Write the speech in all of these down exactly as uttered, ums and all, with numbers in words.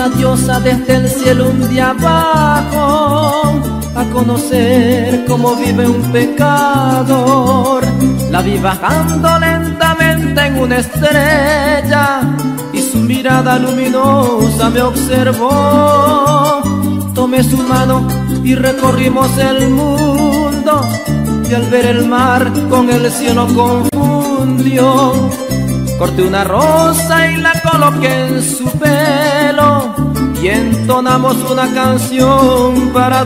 linda diosa, desde el cielo un día bajo a conocer cómo vive un pecador. La vi bajando lentamente en una estrella y su mirada luminosa me observó. Tomé su mano y recorrimos el mundo, y al ver el mar con el cielo confundió. Corté una rosa y la coloqué en su pelo, y entonamos una canción para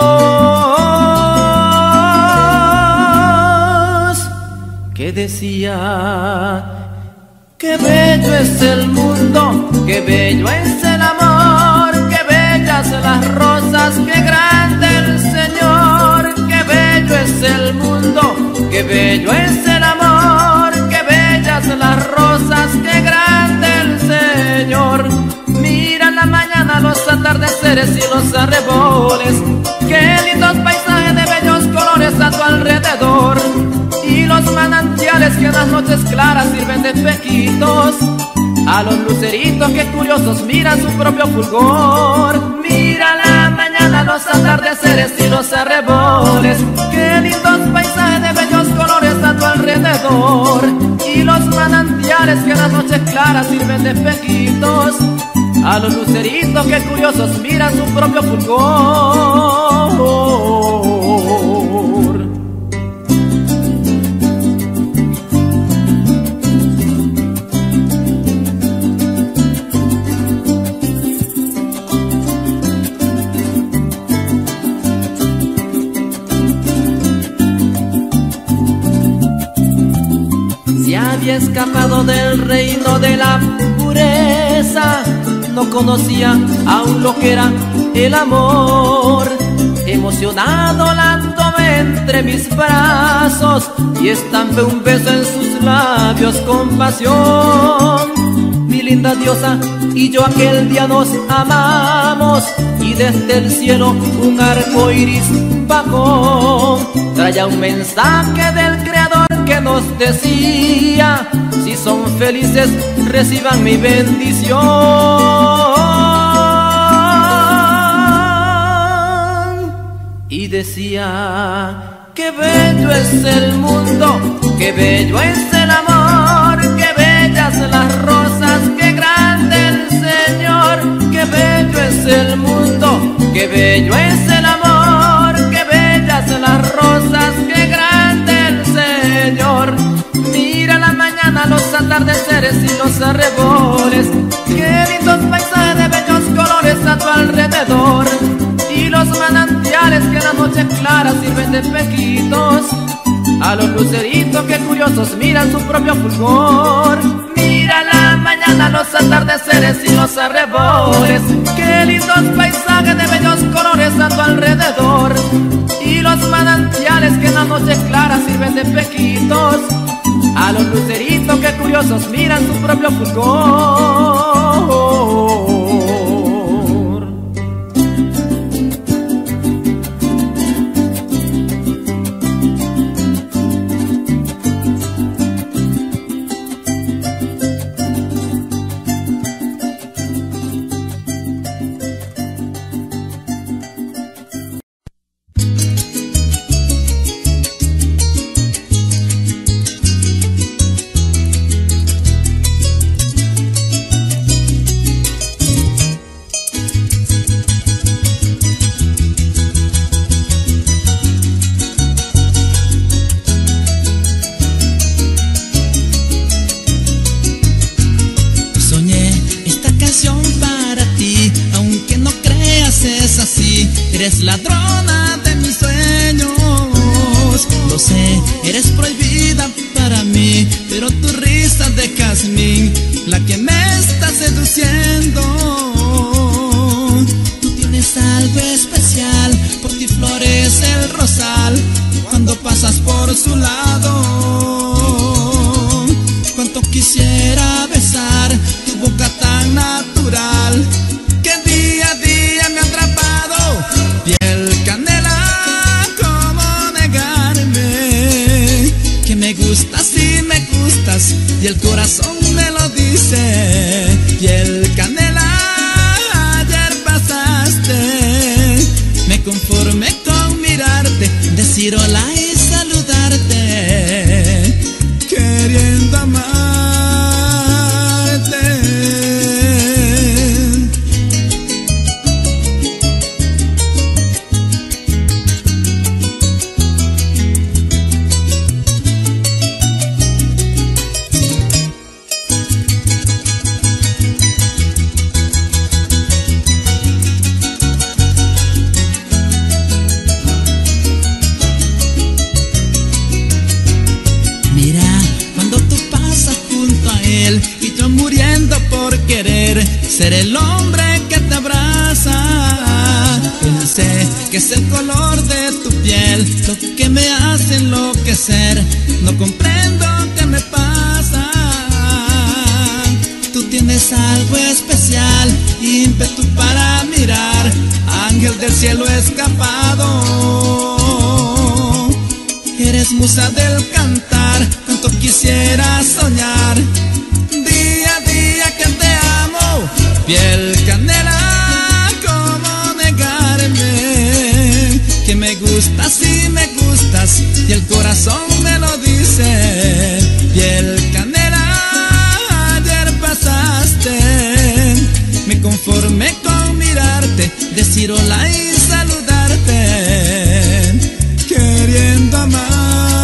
dos que decía: qué bello es el mundo, qué bello es el amor, qué bellas las rosas, qué grande el Señor. Qué bello es el mundo, qué bello es el amor, qué bellas las rosas, qué grande el Señor. Mira la mañana, los atardeceres y los arreboles, qué lindos paisajes de bellos colores a tu alrededor, y los manantiales que en las noches claras sirven de espejitos a los luceritos que curiosos miran su propio fulgor. Mira la mañana, los atardeceres y los arreboles, qué lindos paisajes de bellos colores a tu alrededor, y los manantiales que en las noches claras sirven de espejitos a los luceritos que curiosos miran su propio fulgor. Había escapado del reino de la pureza, no conocía aún lo que era el amor. Emocionado la tomé entre mis brazos y estampé un beso en sus labios con pasión. Mi linda diosa y yo aquel día nos amamos, y desde el cielo un arco iris bajó. Traía un mensaje del Creador que nos decía: si son felices, reciban mi bendición. Y decía: qué bello es el mundo, qué bello es el amor, qué bellas las rosas, qué grande el Señor. Qué bello es el mundo, qué bello es el amor, qué bellas las rosas, qué grande el Señor. Mira la mañana, los atardeceres y los arreboles, qué lindos paisajes de bellos colores a tu alrededor, y los manantiales que en las noches claras sirven de espejitos a los luceritos que curiosos miran su propio fulgor. Mira la mañana, los atardeceres y los arreboles, qué lindos paisajes de bellos colores a tu alrededor, y los manantiales que en las noches claras sirven de espejitos a los luceritos que curiosos miran su propio fulgor. Eres ladrona de mis sueños, lo sé, eres prohibida para mí, pero tu risa de jazmín, la que me está seduciendo. Tú tienes algo especial, por ti florece el rosal cuando pasas por su lado. Cuánto quisiera besar tu boca tan natural que día a día me ha atrapado. Piel canela, ¿cómo negarme? Que me gustas y me gustas, y el corazón me lo dice. Piel canela, ser el hombre que te abraza. Pensé que es el color de tu piel lo que me hace enloquecer. No comprendo qué me pasa. Tú tienes algo especial, ímpetu para mirar, ángel del cielo escapado. Eres musa del cantar, cuánto quisiera soñar. Día a día que te amo, piel canela, ¿cómo negarme? Que me gustas y me gustas, y el corazón me lo dice. Piel canela, ayer pasaste, me conformé con mirarte, decir hola y saludarte, queriendo amarte.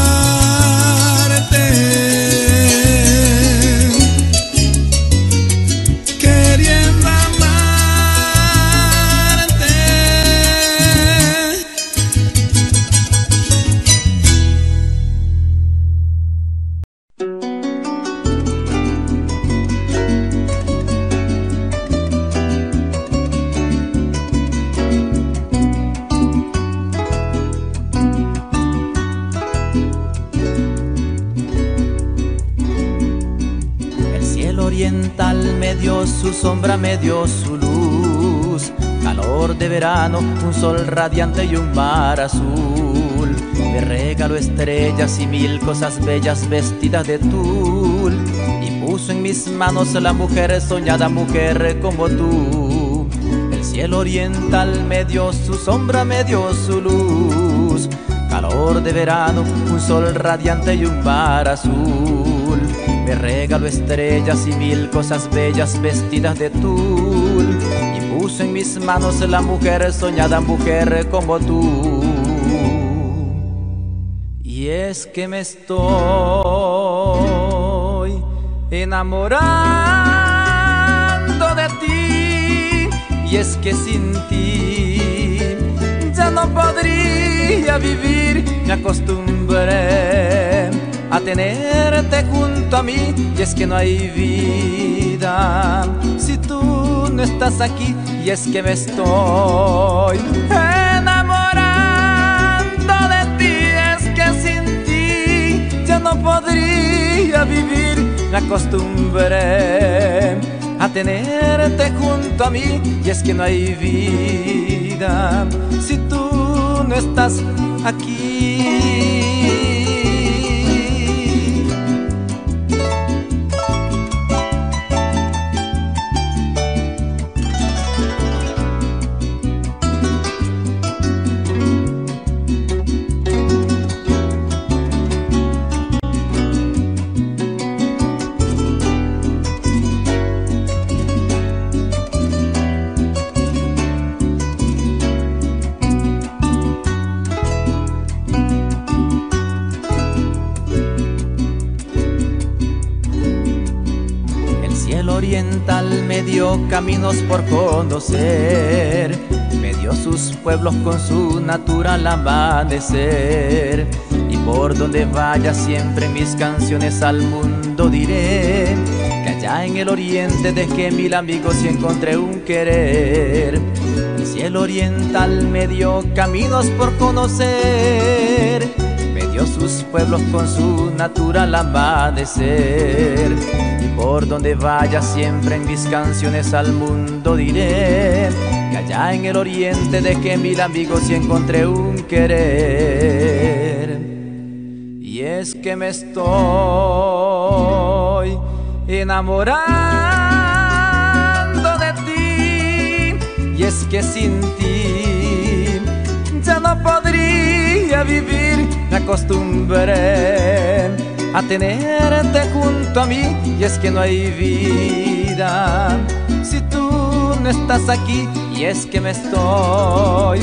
Su sombra me dio su luz, calor de verano, un sol radiante y un mar azul. Me regaló estrellas y mil cosas bellas vestidas de tul, y puso en mis manos la mujer soñada, mujer como tú. El cielo oriental me dio su sombra, me dio su luz, calor de verano, un sol radiante y un mar azul. Me regaló estrellas y mil cosas bellas vestidas de tul, y puso en mis manos la mujer soñada, mujer como tú. Y es que me estoy enamorando de ti, y es que sin ti ya no podría vivir. Me acostumbré a tenerte junto a mí, y es que no hay vida si tú no estás aquí. Y es que me estoy enamorando de ti, es que sin ti ya no podría vivir. Me acostumbré a tenerte junto a mí, y es que no hay vida si tú no estás aquí. Me dio caminos por conocer, me dio sus pueblos con su natural amanecer, y por donde vaya siempre mis canciones al mundo diré, que allá en el oriente dejé mil amigos y encontré un querer. El cielo oriental me dio caminos por conocer, me dio sus pueblos con su natural amanecer, por donde vaya siempre en mis canciones al mundo diré, que allá en el oriente dejé mil amigos y encontré un querer. Y es que me estoy enamorando de ti, y es que sin ti ya no podría vivir. Me acostumbré a tenerte junto a mí, y es que no hay vida si tú no estás aquí. Y es que me estoy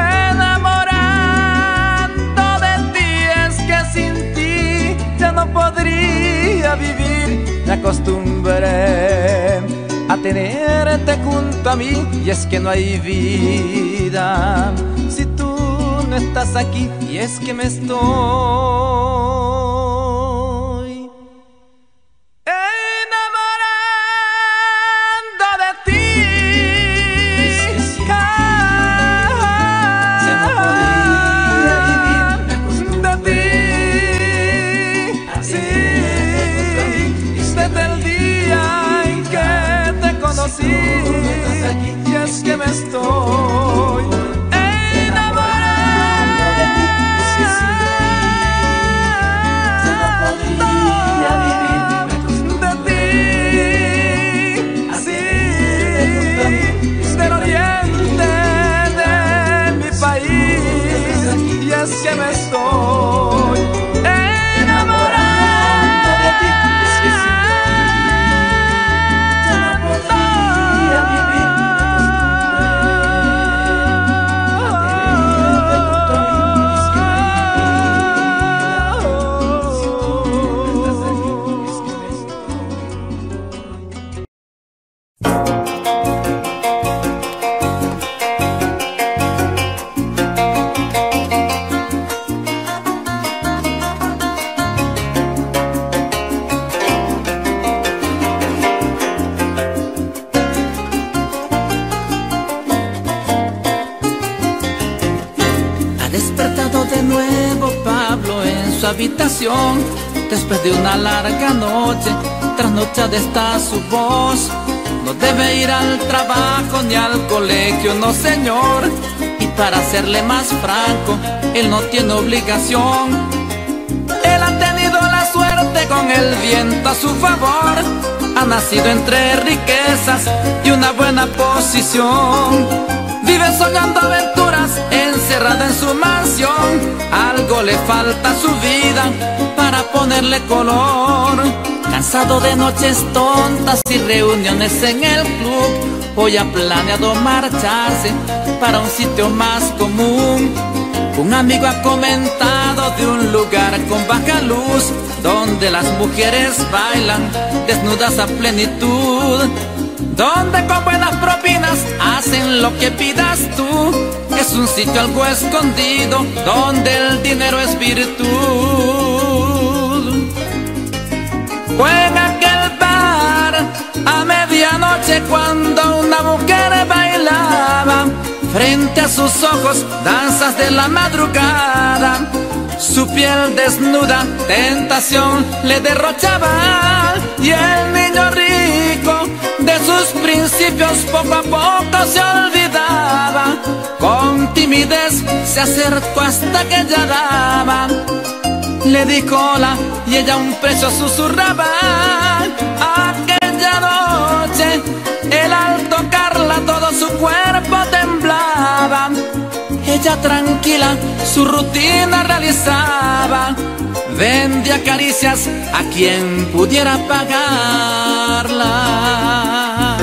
enamorando de ti, es que sin ti ya no podría vivir. Me acostumbré a tenerte junto a mí, y es que no hay vida si tú no estás aquí. Y es que me estoy enamorando de ti. que me estoy enamorando de ti. Si sin ti yo no podría vivir de ti. Así del oriente de mi país, y es que me estoy enamorando de ti. Si sin ti yo no podría vivir. Habitación, después de una larga noche, trasnochada está su voz. No debe ir al trabajo ni al colegio, no señor. Y para serle más franco, él no tiene obligación. Él ha tenido la suerte con el viento a su favor. Ha nacido entre riquezas y una buena posición. Vive soñando aventuras, encerrada en su mansión. Algo le falta a su vida para ponerle color. Cansado de noches tontas y reuniones en el club, hoy ha planeado marcharse para un sitio más común. Un amigo ha comentado de un lugar con baja luz, donde las mujeres bailan desnudas a plenitud, donde con buenas propinas hacen lo que pidas tú. Es un sitio algo escondido, donde el dinero es virtud. Fue en aquel bar a medianoche cuando una mujer bailaba. Frente a sus ojos, danzas de la madrugada. Su piel desnuda, tentación le derrochaba. Y el niño rico de sus principios poco a poco se olvidaba. Con timidez se acercó hasta que ella daba. Le dijo hola y ella un precio susurraba. Aquella noche, él al tocarla todo su cuerpo temblaba. Ella tranquila su rutina realizaba. Vendía caricias a quien pudiera pagarlas.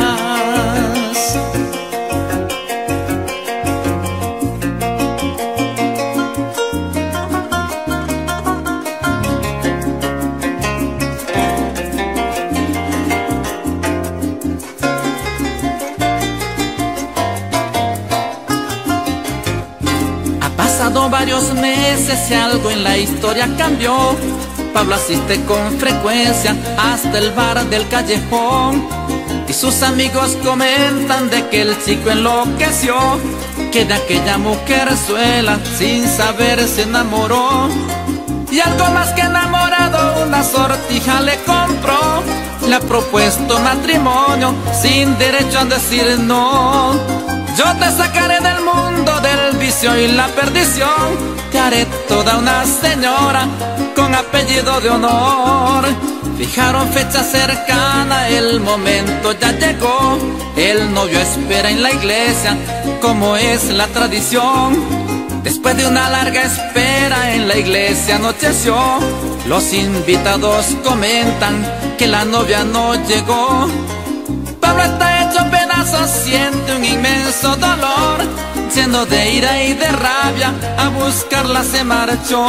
Varios meses y algo en la historia cambió. Pablo asiste con frecuencia hasta el bar del callejón, y sus amigos comentan de que el chico enloqueció, que de aquella mujerzuela sin saber se enamoró. Y algo más que enamorado, una sortija le compró. Le ha propuesto matrimonio sin derecho a decir no. Yo te sacaré del mundo del vicio y la perdición. Te haré toda una señora con apellido de honor. Fijaron fecha cercana, el momento ya llegó. El novio espera en la iglesia, como es la tradición. Después de una larga espera en la iglesia anocheció. Los invitados comentan que la novia no llegó. Pablo está hecho pedazos, siente un inmenso dolor. Lleno de ira y de rabia, a buscarla se marchó.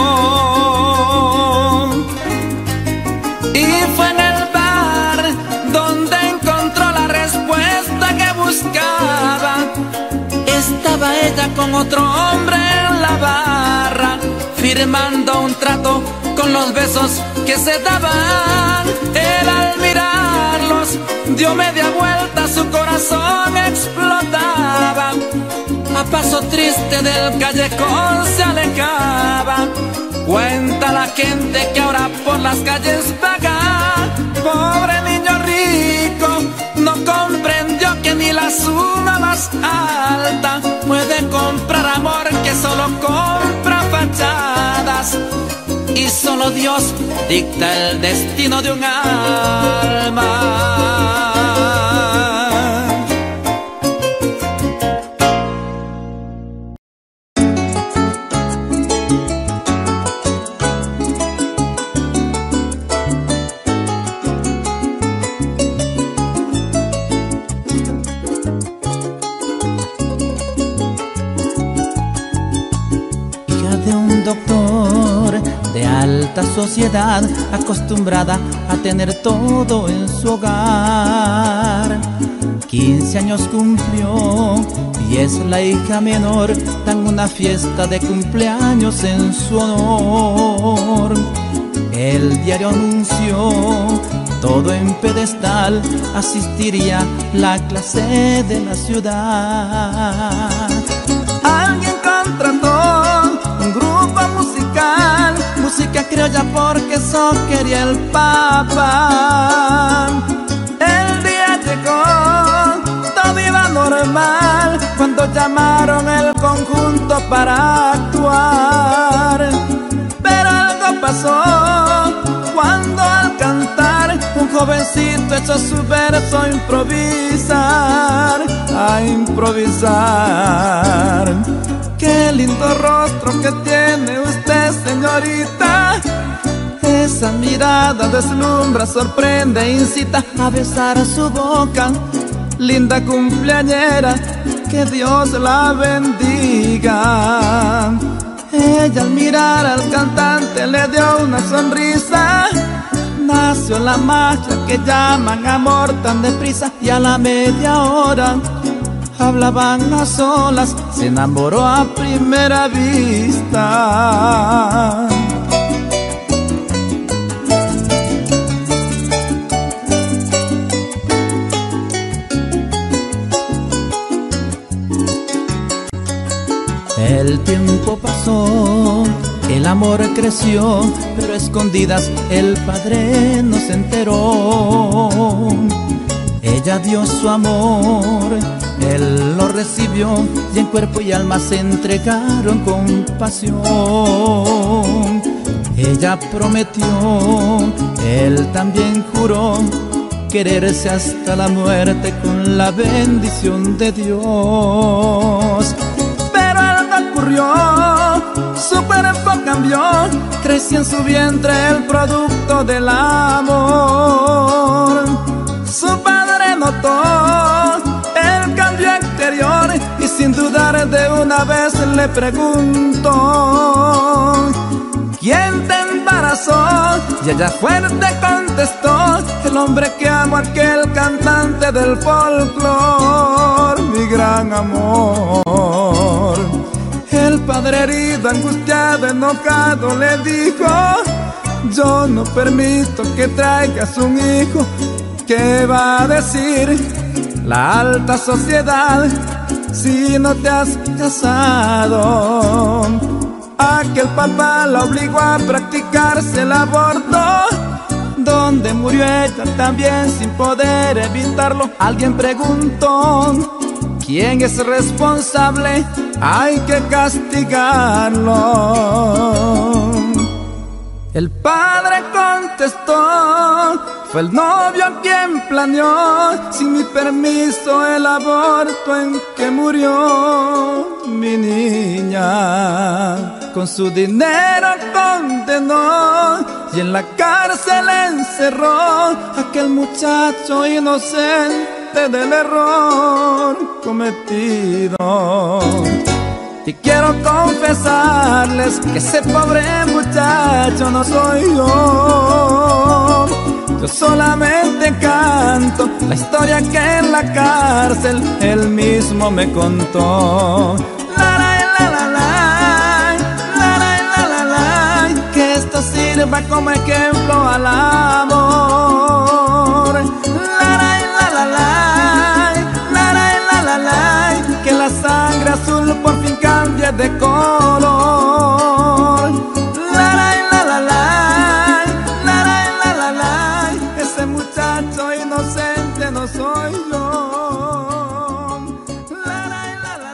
Y fue en el bar donde encontró la respuesta que buscaba. Estaba ella con otro hombre en la barra, firmando un trato con los besos que se daban. Él al mirarlos dio media vuelta, su corazón explotaba. A paso triste del callejón se alejaba. Cuenta la gente que ahora por las calles vaga. Pobre niño rico, no comprendió que ni la suma bastaba. solo Dios dicta el destino de un alma. Doctor de alta sociedad, acostumbrada a tener todo en su hogar. Quince años cumplió y es la hija menor, dan una fiesta de cumpleaños en su honor. El diario anunció todo en pedestal, asistiría la clase de la ciudad. Alguien contrató un grupo musical, música criolla porque eso quería el Papa. El día llegó, todo iba normal, cuando llamaron el conjunto para actuar. Pero algo pasó, cuando al cantar un jovencito echó su verso a improvisar, a improvisar. Qué lindo rostro que tiene usted, señorita. Esa mirada deslumbra, sorprende, incita a besar su boca. Linda cumpleañera, que Dios la bendiga. Ella al mirar al cantante le dio una sonrisa. Nació la magia que llaman amor tan deprisa, y a la media hora hablaban a solas, se enamoró a primera vista. El tiempo pasó, el amor creció, pero a escondidas el padre no se enteró. Ella dio su amor, él lo recibió, y en cuerpo y alma se entregaron con pasión. Ella prometió, él también juró, quererse hasta la muerte con la bendición de Dios. Pero algo ocurrió, su cuerpo cambió, creció en su vientre el producto del amor. Su padre notó el cambio exterior y sin dudar de una vez le preguntó: ¿quién te embarazó? Y ella fuerte contestó: el hombre que amo, aquel cantante del folclor, mi gran amor. El padre herido, angustiado, enojado le dijo: yo no permito que traigas un hijo. ¿Qué va a decir la alta sociedad si no te has casado? Aquel papá la obligó a practicarse el aborto, donde murió ella también sin poder evitarlo. Alguien preguntó: ¿quién es responsable? Hay que castigarlo. El padre contestó: fue el novio quien planeó sin mi permiso el aborto en que murió mi niña. Con su dinero condenó y en la cárcel encerró a aquel muchacho inocente del error cometido. Y quiero confesarles que ese pobre muchacho no soy yo. Yo solamente canto la historia que en la cárcel él mismo me contó. La la la la la, la la la la, que esto sirva como ejemplo al amor. La la la la la, la la la la, que la sangre azul por fin cambie de color. La la la la la, la la la la, ese muchacho inocente no soy yo. La la la la.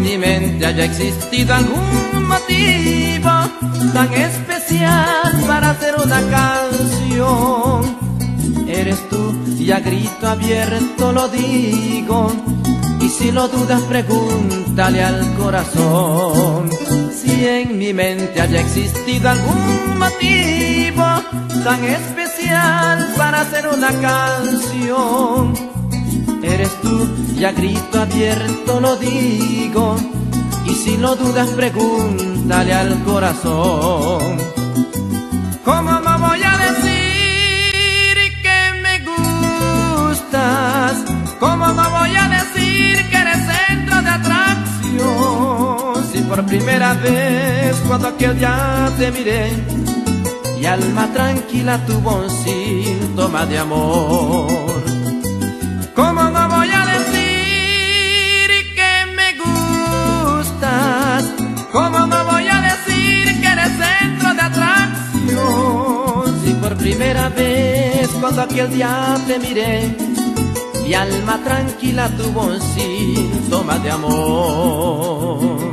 mi mente haya existido algún motivo tan especial para hacer una canción. Eres tú y a grito abierto lo digo, y si lo dudas pregúntale al corazón. Si en mi mente haya existido algún motivo tan especial para hacer una canción, eres tú y a grito abierto lo digo, y si lo dudas pregúntale al corazón. ¿Cómo no voy a decir que me gustas? ¿Cómo no voy a decir que eres centro de atracción? Si por primera vez cuando aquel día te miré, mi alma tranquila tuvo un síntoma de amor. ¿Cómo no voy a decir que me gustas? ¿Cómo no voy a decir que eres centro de atracción? Si por primera vez cuando aquel día te miré, mi alma tranquila tuvo un síntoma de amor.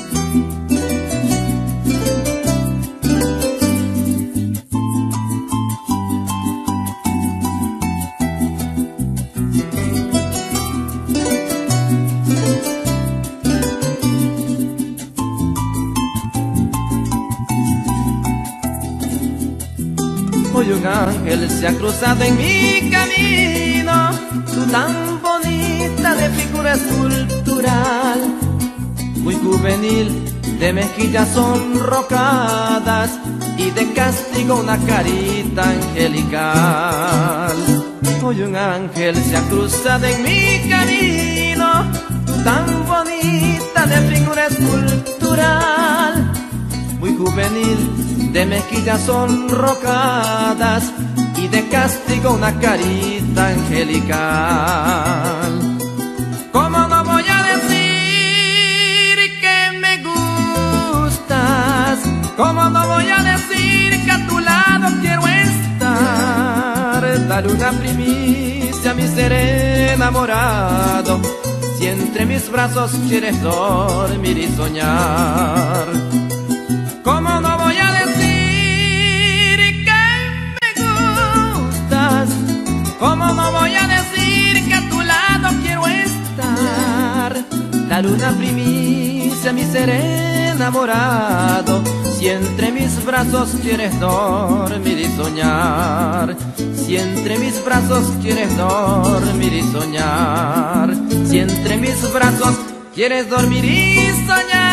Hoy un ángel se ha cruzado en mi camino, tú tan bonita de figura escultural, muy juvenil, de mejillas sonrocadas y de castigo una carita angelical. Hoy un ángel se ha cruzado en mi camino, tú tan bonita de figura escultural, muy juvenil, de mejillas sonrocadas y de castigo una carita angelical. ¿Cómo no voy a decir que me gustas? ¿Cómo no voy a decir que a tu lado quiero estar? Dale una primicia a mi ser enamorado, si entre mis brazos quieres dormir y soñar. ¿Cómo no voy a decir que me gustas? ¿Cómo no voy a decir que a tu lado quiero estar? Dale una primicia a mi ser enamorado, si entre mis brazos quieres dormir y soñar. Si entre mis brazos quieres dormir y soñar. Si entre mis brazos quieres dormir y soñar.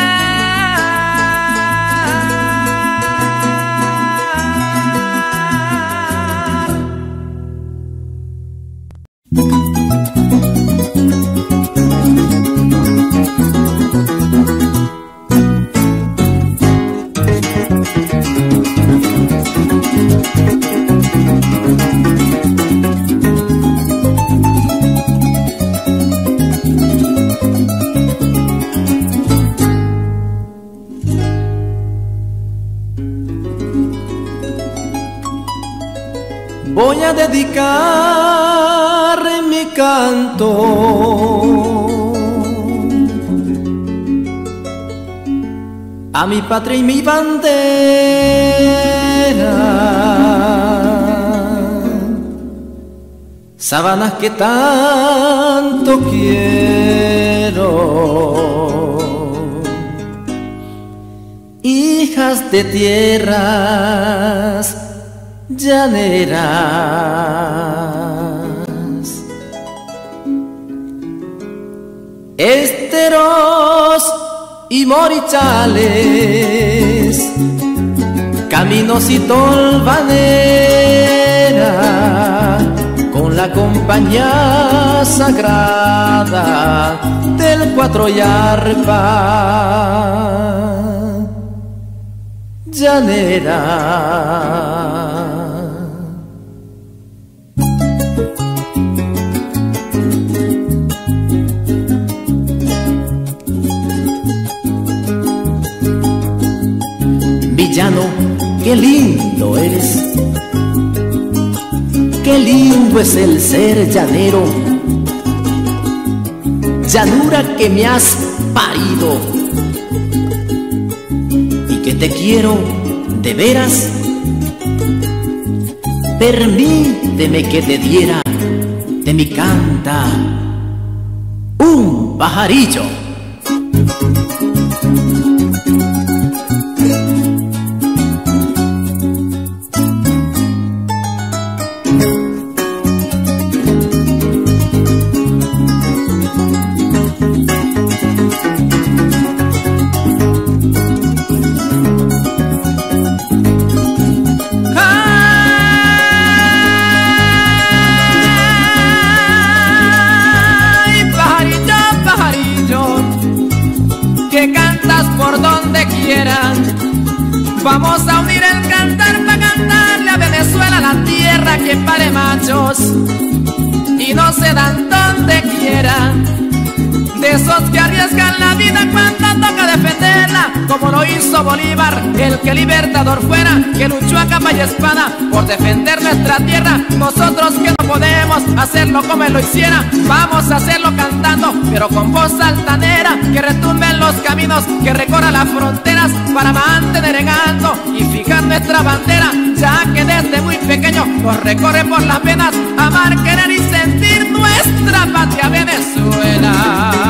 Voy a dedicar mi canto a mi patria y mi bandera, sabanas que tanto quiero, hijas de tierras llaneras, esteros y morichales, caminos y tolvanera, con la compañía sagrada del cuatro y arpa llanera. Villano, qué lindo eres, qué lindo es el ser llanero, llanura que me has parido marido y que te quiero de veras, permíteme que te diera de mi canta un pajarillo. Vamos a unir el cantar para cantarle a Venezuela, la tierra que pare machos y no se dan donde quiera. De esos que arriesgan la vida cuando toca defenderla, como lo hizo Bolívar, el que libertador fuera, que luchó a capa y espada por defender nuestra tierra. Nosotros que no podemos hacerlo como él lo hiciera, vamos a hacerlo cantando, pero con voz altanera, que retumbe en los caminos, que recorra las fronteras, para mantener en alto y fijar nuestra bandera, ya que desde muy pequeño nos recorre por las venas amar, querer y sentir nuestra patria Venezuela.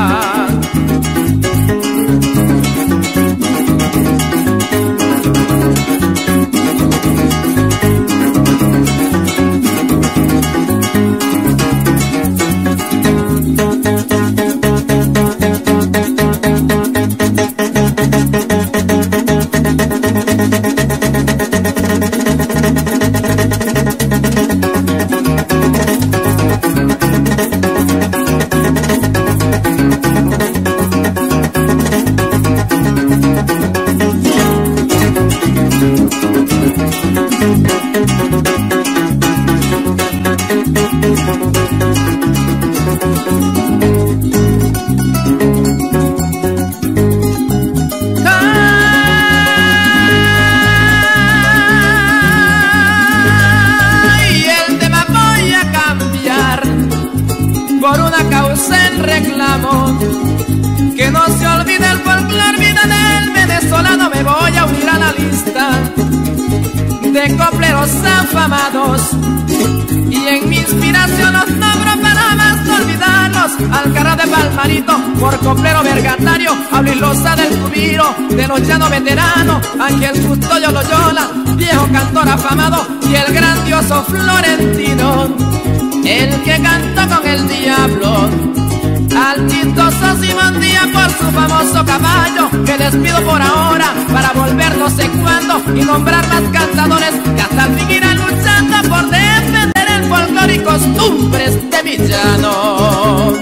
Que no se olvide el folclor, vida del venezolano. Me voy a unir a la lista de copleros afamados, y en mi inspiración los nombro para más no olvidarlos. Alcarrás de Palmarito, por coplero vergatario, a Luis Loza del Cubiro, de los llanos veteranos, Ángel Custodio Loyola, viejo cantor afamado, y el grandioso Florentino, el que cantó con el diablo. Al chistoso Simón Díaz por su famoso caballo, que despido por ahora para volver no sé cuándo y nombrar más cantadores que hasta el fin irán luchando por defender el folclore y costumbres de mi llano.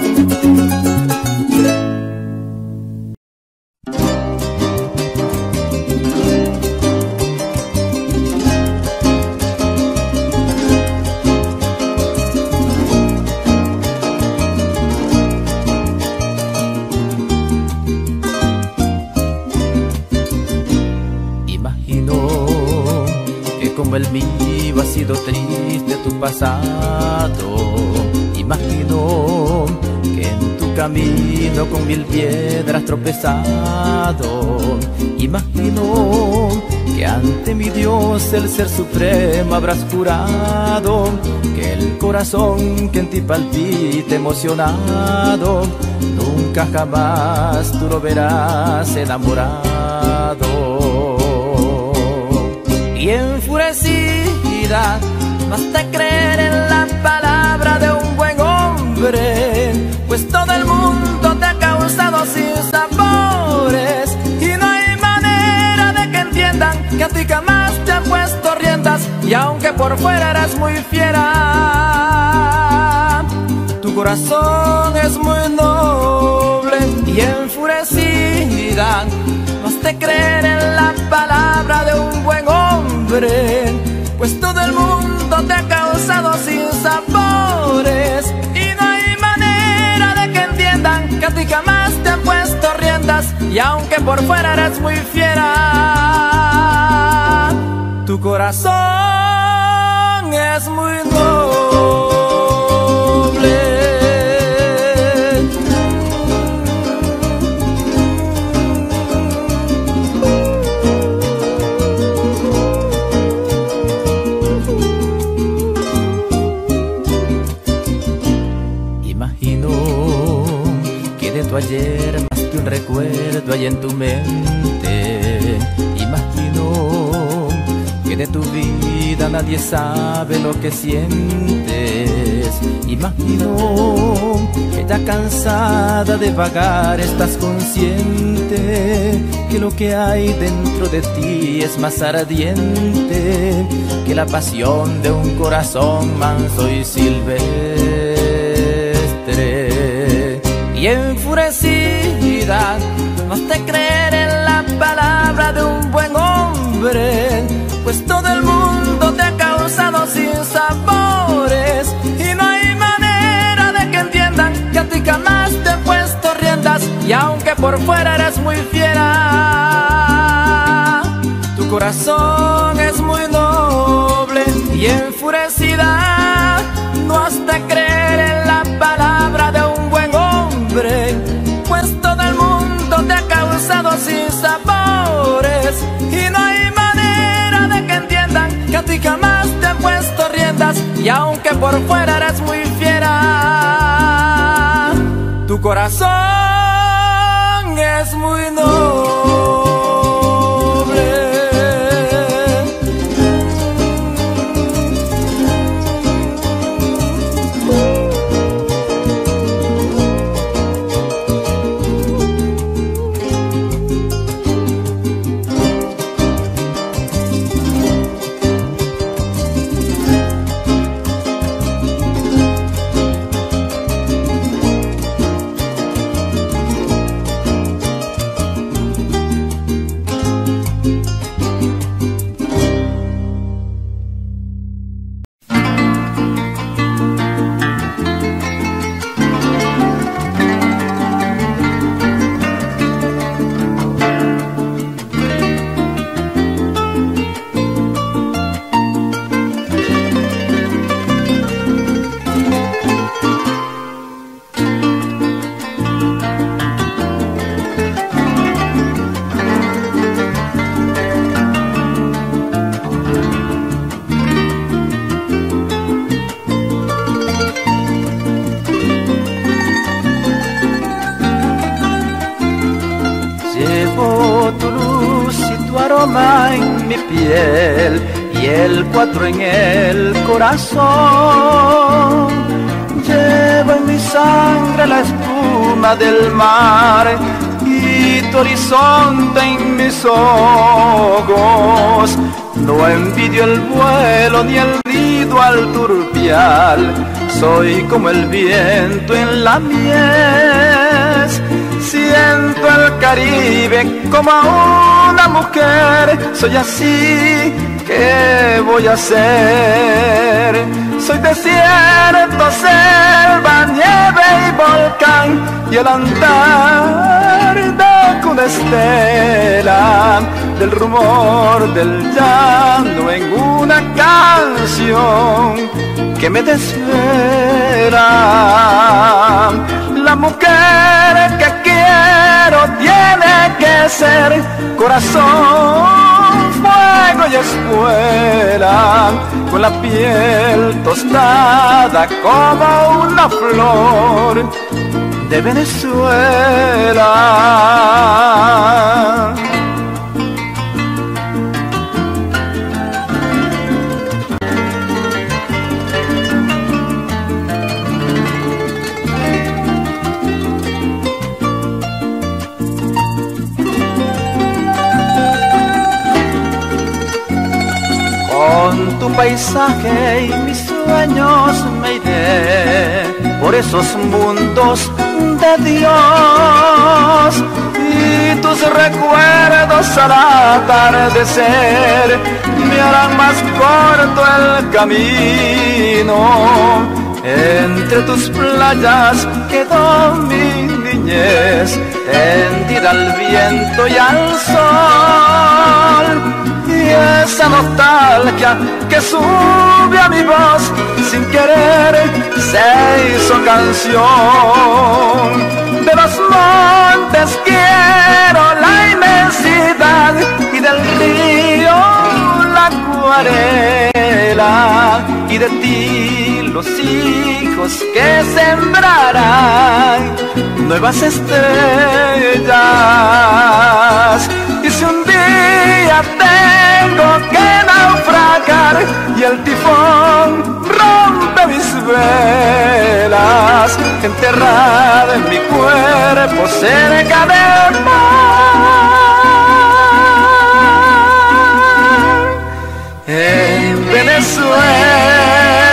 El mío ha sido triste tu pasado. Imagino que en tu camino con mil piedras tropezado. Imagino que ante mi Dios, el Ser Supremo, habrás jurado que el corazón que en ti palpita emocionado, nunca jamás tú lo verás enamorado. Y enfurecida, basta creer en la palabra de un buen hombre, pues todo el mundo te ha causado sinsabores, y no hay manera de que entiendan que a ti jamás te han puesto riendas, y aunque por fuera eres muy fiera, tu corazón es muy noble. Y enfurecida, basta creer en la palabra de un buen hombre, pues todo el mundo te ha causado sinsabores, y no hay manera de que entiendan que a ti jamás te han puesto riendas, y aunque por fuera eres muy fiera, tu corazón es muy noble. que de tu vida nadie sabe lo que sientes. Imagino que ya cansada de vagar estás consciente que lo que hay dentro de ti es más ardiente que la pasión de un corazón manso y silvestre. Y enfurecida no has de creer en la palabra de un buen hombre, pues todo el mundo te ha causado sinsabores y no hay manera de que entiendan que a ti jamás te he puesto riendas. Y aunque por fuera eres muy fiera, tu corazón es muy noble. Y enfurecida no has de creer en la palabra de un buen hombre, pues todo el mundo te ha causado sinsabores y no hay manera de que entiendan que a ti jamás te he puesto riendas. Y aunque por fuera eres muy fiera, tu corazón es muy noble. En mi piel y el cuatro en el corazón. Llevo en mi sangre la espuma del mar y tu horizonte en mis ojos. No envidio el vuelo ni el nido al turpial, soy como el viento en la mies. Siento el Caribe como a una mujer, soy así, ¿qué voy a hacer? Soy desierto, selva, nieve y volcán, y el andar de una estela, del rumor del llano en una canción que me desvela. La mujer que quiero tiene que ser corazón, fuego y espuela, con la piel tostada como una flor de Venezuela. Con tu paisaje y mis sueños me iré por esos mundos de Dios, y tus recuerdos al atardecer me harán más corto el camino. Entre tus playas quedó mi niñez, tendida al viento y al sol. Y esa nostalgia que sube a mi voz sin querer se hizo canción. De los montes quiero la inmensidad y del río la acuarela, y de ti los hijos que sembrarán nuevas estrellas. Y si un día día tengo que naufragar y el tifón rompe mis velas, enterrada en mi cuerpo cerca del mar. En Venezuela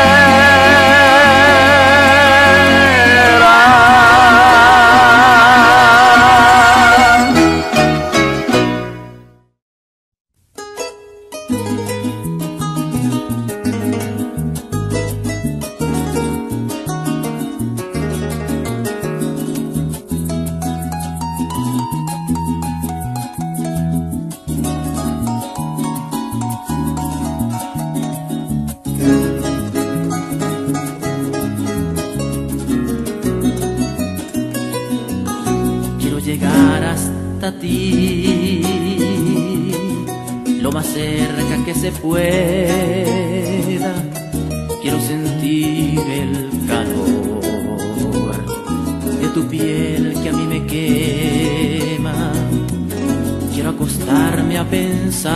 llegar hasta ti, lo más cerca que se pueda. Quiero sentir el calor de tu piel que a mí me quema. Quiero acostarme a pensar,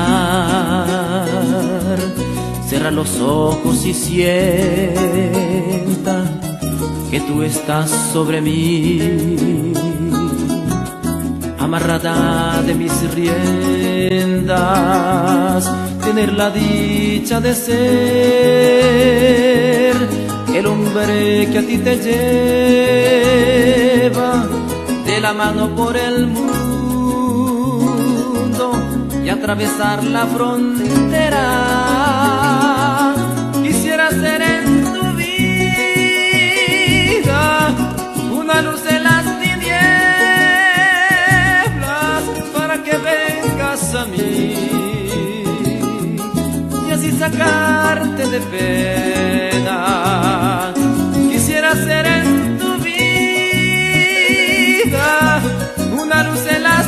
cerrar los ojos y sienta que tú estás sobre mí, amarrada de mis riendas, tener la dicha de ser el hombre que a ti te lleva de la mano por el mundo y atravesar la frontera. Quisiera ser en tu vida una luz en las que vengas a mí y así sacarte de pena. Quisiera ser en tu vida una luz en las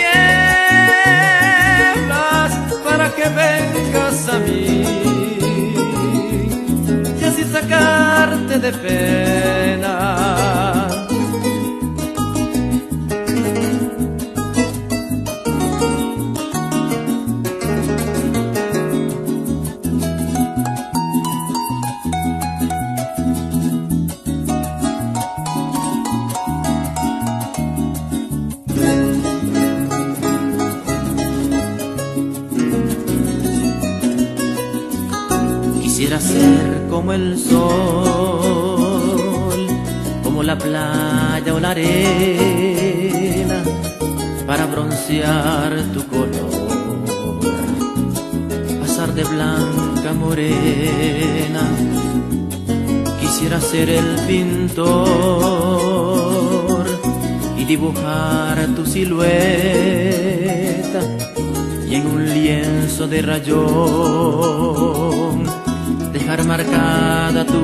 tinieblas para que vengas a mí y así sacarte de pena. Quisiera ser como el sol, como la playa o la arena, para broncear tu color, pasar de blanca a morena. Quisiera ser el pintor y dibujar tu silueta y en un lienzo de rayón dejar marcada tu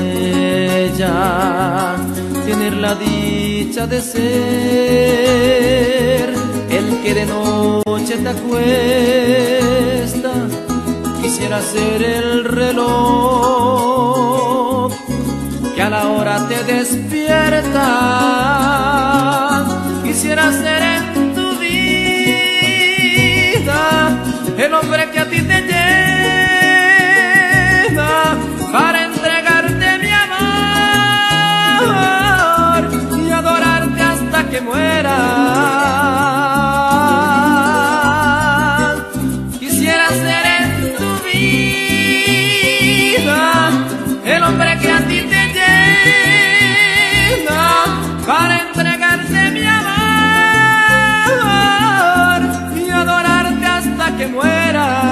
huella, tener la dicha de ser el que de noche te acuesta. Quisiera ser el reloj que a la hora te despierta. Quisiera ser en tu vida el hombre que a ti te lleva para entregarte mi amor y adorarte hasta que muera. Quisiera ser en tu vida el hombre que a ti te llena para entregarte mi amor y adorarte hasta que muera.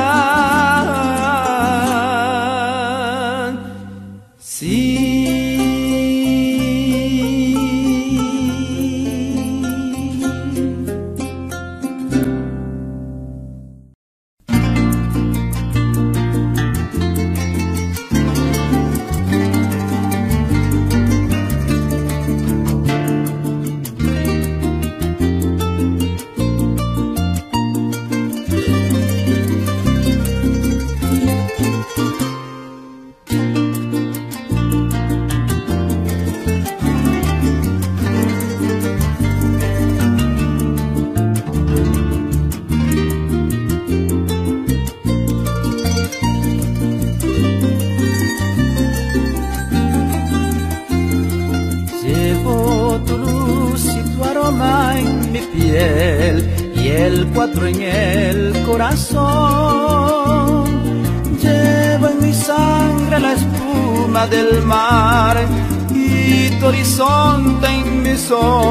dolor en el corazón. Llevo en mi sangre la espuma del mar y tu horizonte en mis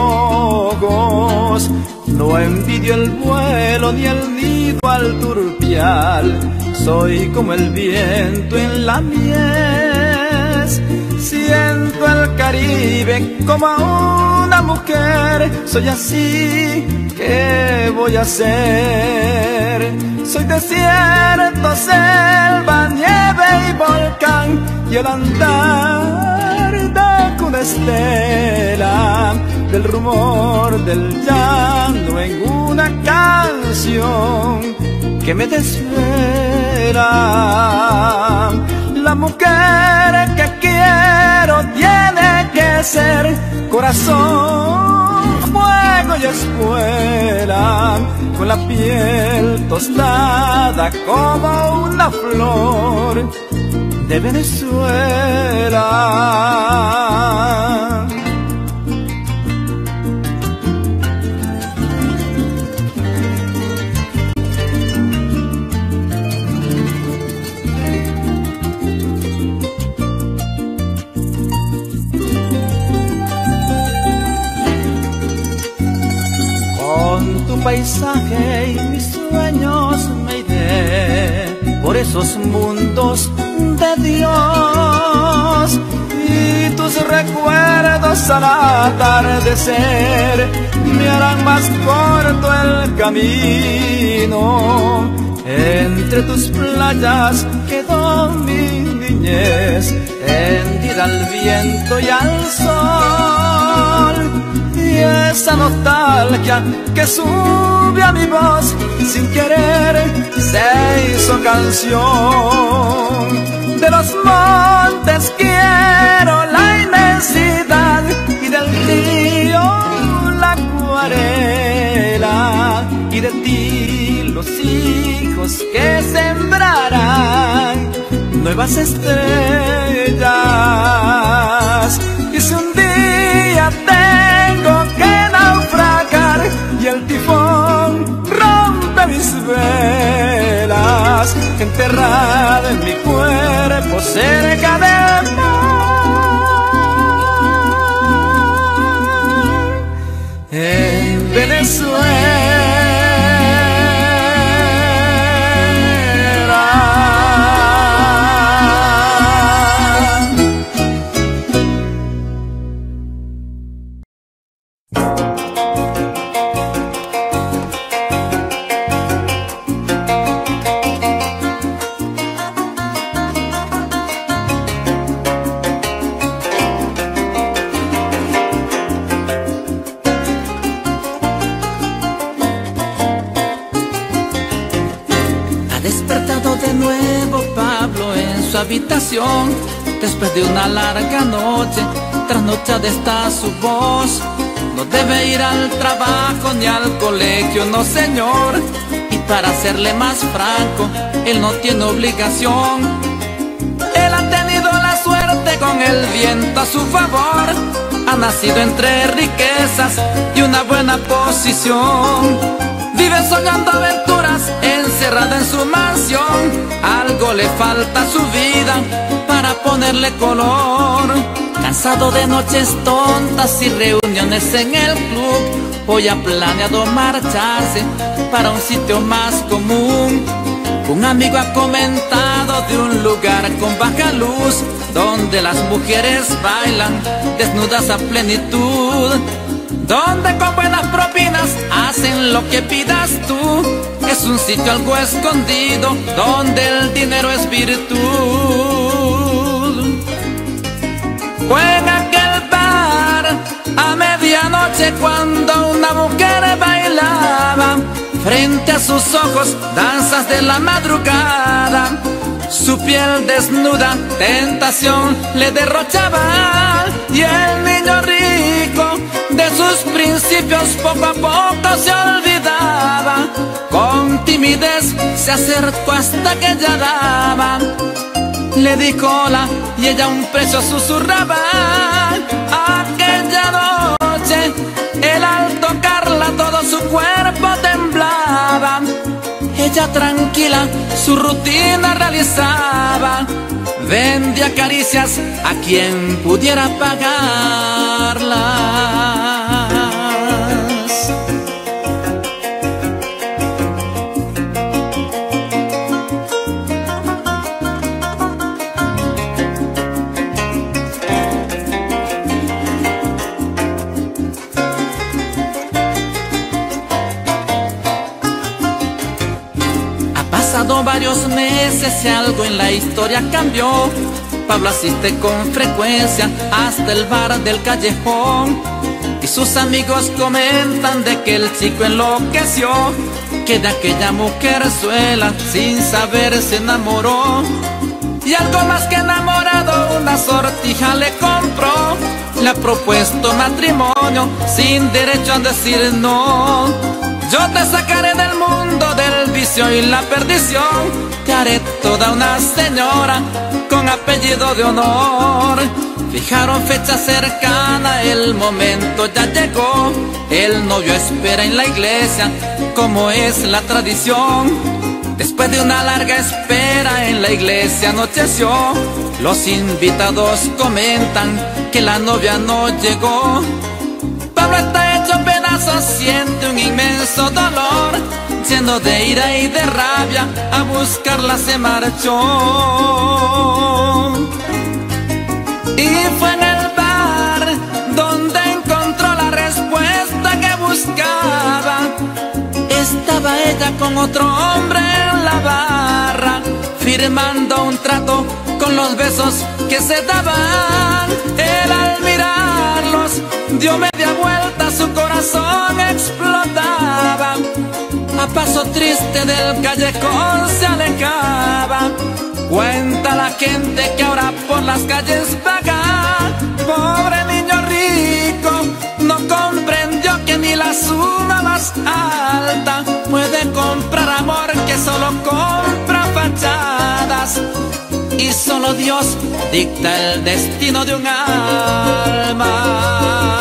ojos. No envidio el vuelo ni el nido al turpial, soy como el viento en la mies. Siento el Caribe como una mujer, soy así, ¿qué voy a hacer? Soy desierto, selva, nieve y volcán, y el andar de una estela, del rumor del llano en una canción que me desvela. La mujer que quiero tiene que ser corazón, fuego y espuela, con la piel tostada como una flor de Venezuela. Paisaje y mis sueños me iré por esos mundos de Dios, y tus recuerdos al atardecer me harán más corto el camino. Entre tus playas quedó mi niñez, tendida al viento y al sol, y esa nostalgia que sube a mi voz sin querer se hizo canción. De los montes quiero la inmensidad y del río la acuarela, y de ti los hijos que sembrarán nuevas estrellas. Y si un día tengo que naufragar y el tifón rompe mis velas, enterrada en mi cuerpo cerca del mar, en Venezuela. Habitación, después de una larga noche, trasnochada está su voz. No debe ir al trabajo ni al colegio, no señor. Y para serle más franco, él no tiene obligación. Él ha tenido la suerte con el viento a su favor. Ha nacido entre riquezas y una buena posición. Vive soñando aventuras, encerrada en su mansión. Algo le falta a su vida para ponerle color. Cansado de noches tontas y reuniones en el club, hoy ha planeado marcharse para un sitio más común. Un amigo ha comentado de un lugar con baja luz, donde las mujeres bailan desnudas a plenitud, donde con buenas propinas hacen lo que pidas tú. Es un sitio algo escondido, donde el dinero es virtud. Fue en aquel bar a medianoche cuando una mujer bailaba, frente a sus ojos danzas de la madrugada. Su piel desnuda tentación le derrochaba, y el niño rico de sus principios poco a poco se olvidaba. Con timidez se acercó hasta que ella daba, le dijo hola y ella un precio susurraba. Aquella noche él al tocarla todo su cuerpo temblaba. Ella tranquila su rutina realizaba, vendía caricias a quien pudiera pagarlas. Varios meses y algo en la historia cambió. Pablo asiste con frecuencia hasta el bar del callejón, y sus amigos comentan de que el chico enloqueció, que de aquella mujerzuela sin saber se enamoró. Y algo más que enamorado, una sortija le compró. Le ha propuesto matrimonio sin derecho a decir no. Yo te sacaré del mundo del vicio y la perdición, te haré toda una señora con apellido de honor. Fijaron fecha cercana, el momento ya llegó. El novio espera en la iglesia, como es la tradición. Después de una larga espera en la iglesia anocheció. Los invitados comentan que la novia no llegó. Pablo está hecho pedazos, siente un inmenso dolor. Lleno de ira y de rabia, a buscarla se marchó. Y fue en el bar donde encontró la respuesta que buscaba. Estaba ella con otro hombre en la barra, firmando un trato con los besos que se daban. Él al mirarlos dio media vuelta, su corazón explotaba. A paso triste del callejón se alejaba. Cuenta la gente que ahora por las calles vaga. Pobre niño rico, no comprendió que ni la suma más alta puede comprar amor, que solo compra fachadas. Y solo Dios dicta el destino de un alma.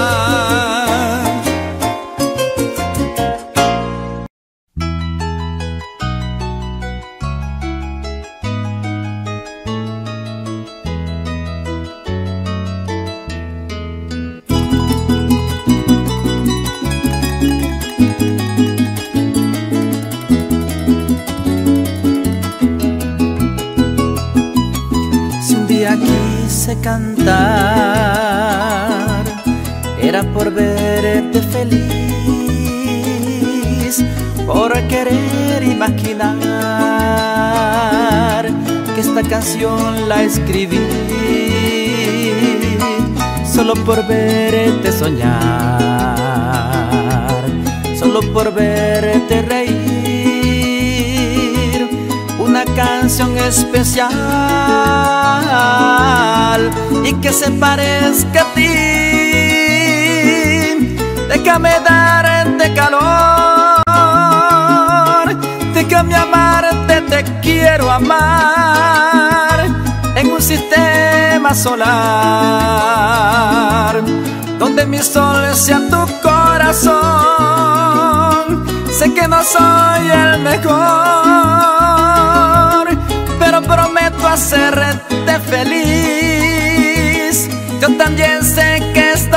Cantar era por verte feliz, por querer imaginar que esta canción la escribí, solo por verte soñar, solo por verte reír. Una canción especial y que se parezca a ti. Déjame darte calor, déjame amarte, te quiero amar en un sistema solar donde mi sol sea tu corazón. Sé que no soy el mejor, pero prometo hacerte feliz. Yo también sé que es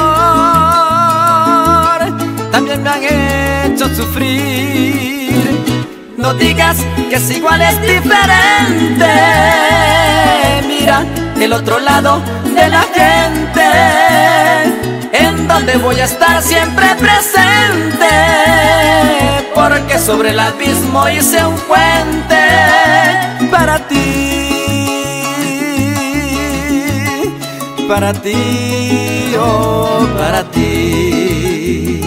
dolor, también me han hecho sufrir. No digas que es igual, es diferente. Mira el otro lado de la gente, en donde voy a estar siempre presente, porque sobre el abismo hice un puente para ti, para ti, oh, para ti.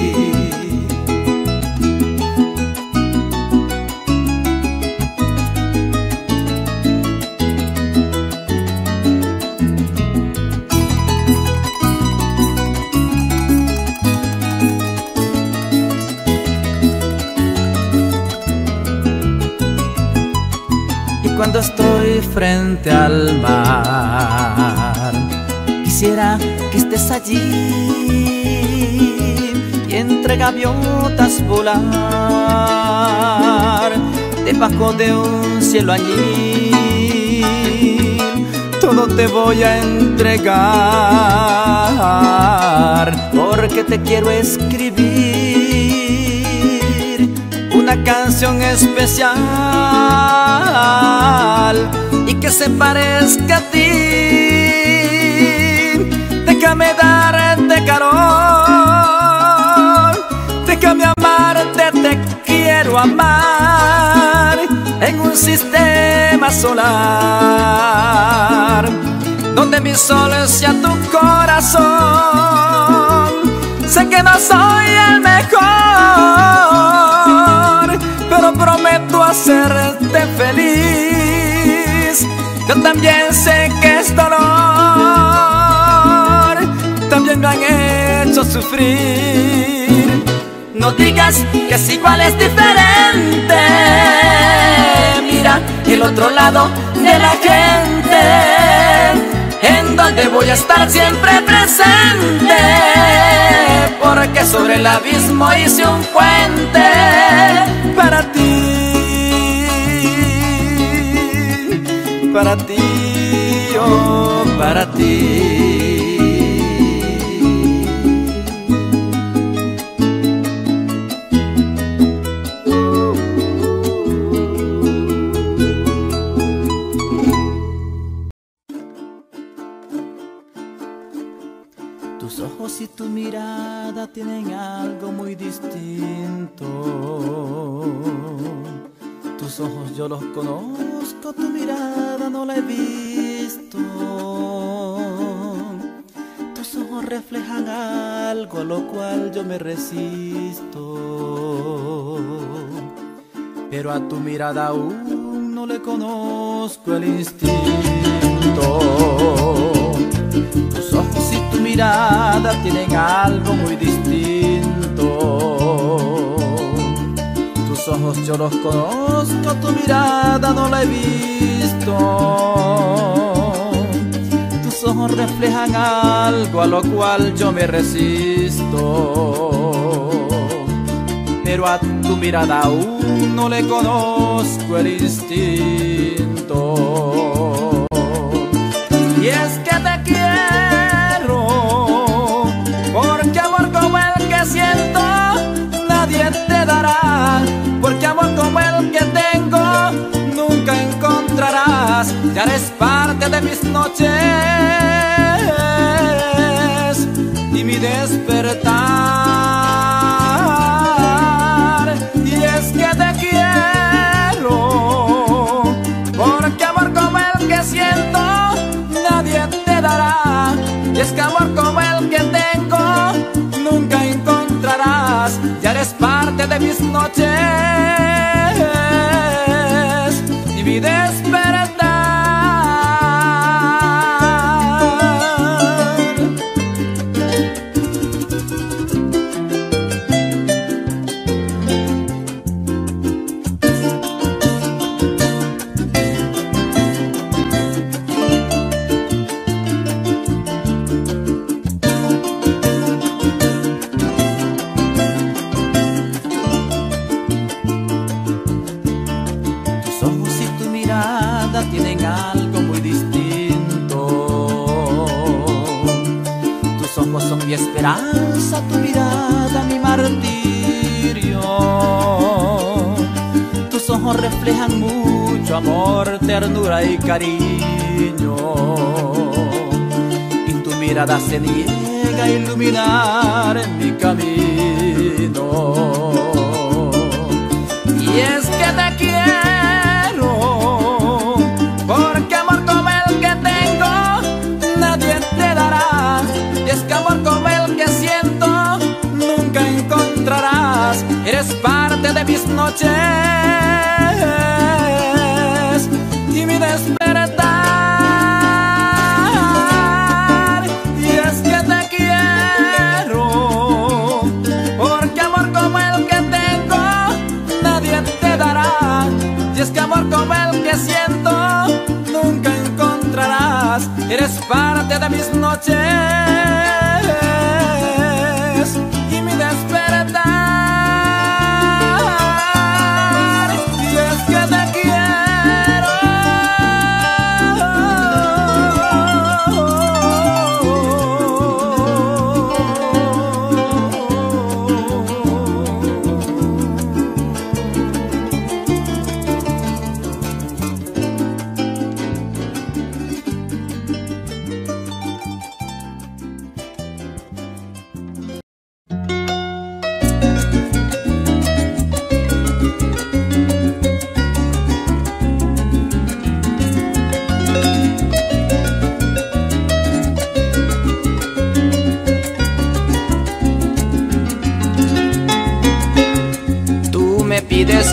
Cuando estoy frente al mar, quisiera que estés allí, y entre entre gaviotas volar, debajo de un cielo añil, todo te voy a entregar, porque te quiero escribir una canción especial y que se parezca a ti. Déjame darte calor, déjame amarte, te quiero amar en un sistema solar donde mi sol sea tu corazón. Sé que no soy el mejor, pero prometo hacerte feliz. Yo también sé que es dolor, también me han hecho sufrir. No digas que es igual, es diferente. Mira el otro lado de la gente, en donde voy a estar siempre presente, porque sobre el abismo hice un puente para ti, para ti, oh, para ti. Tus ojos y tu mirada tienen algo muy distinto. Tus ojos yo los conozco, tu mirada no la he visto. Tus ojos reflejan algo a lo cual yo me resisto, pero a tu mirada aún no le conozco el instinto. Tus ojos y tu mirada tienen algo muy distinto. Tus ojos yo los conozco, tu mirada no la he visto. Tus ojos reflejan algo a lo cual yo me resisto, pero a tu mirada aún no le conozco el instinto. Y es que te quiero, porque amor como el que siento nadie te dará, porque amor como el que tengo nunca encontrarás. Ya eres parte de mis noches y mi despertar. Y es que te quiero, porque amor como el que siento nadie te dará. Y es que amor como el que tengo nunca encontrarás. Ya eres parte de mis noches y mi despertar. Tienen algo muy distinto. Tus ojos son mi esperanza, tu mirada mi martirio. Tus ojos reflejan mucho amor, ternura y cariño, y tu mirada se niega a iluminar mi camino. Y es que te quiero, porque amor como el que tengo nadie te dará. Y es que amor como el que siento nunca encontrarás. Eres parte de mis noches y mi despertar. Y es que te quiero, porque amor como el que tengo nadie te dará. Y es que amor como el que siento nunca encontrarás. Eres parte de mis noches y mi despertar.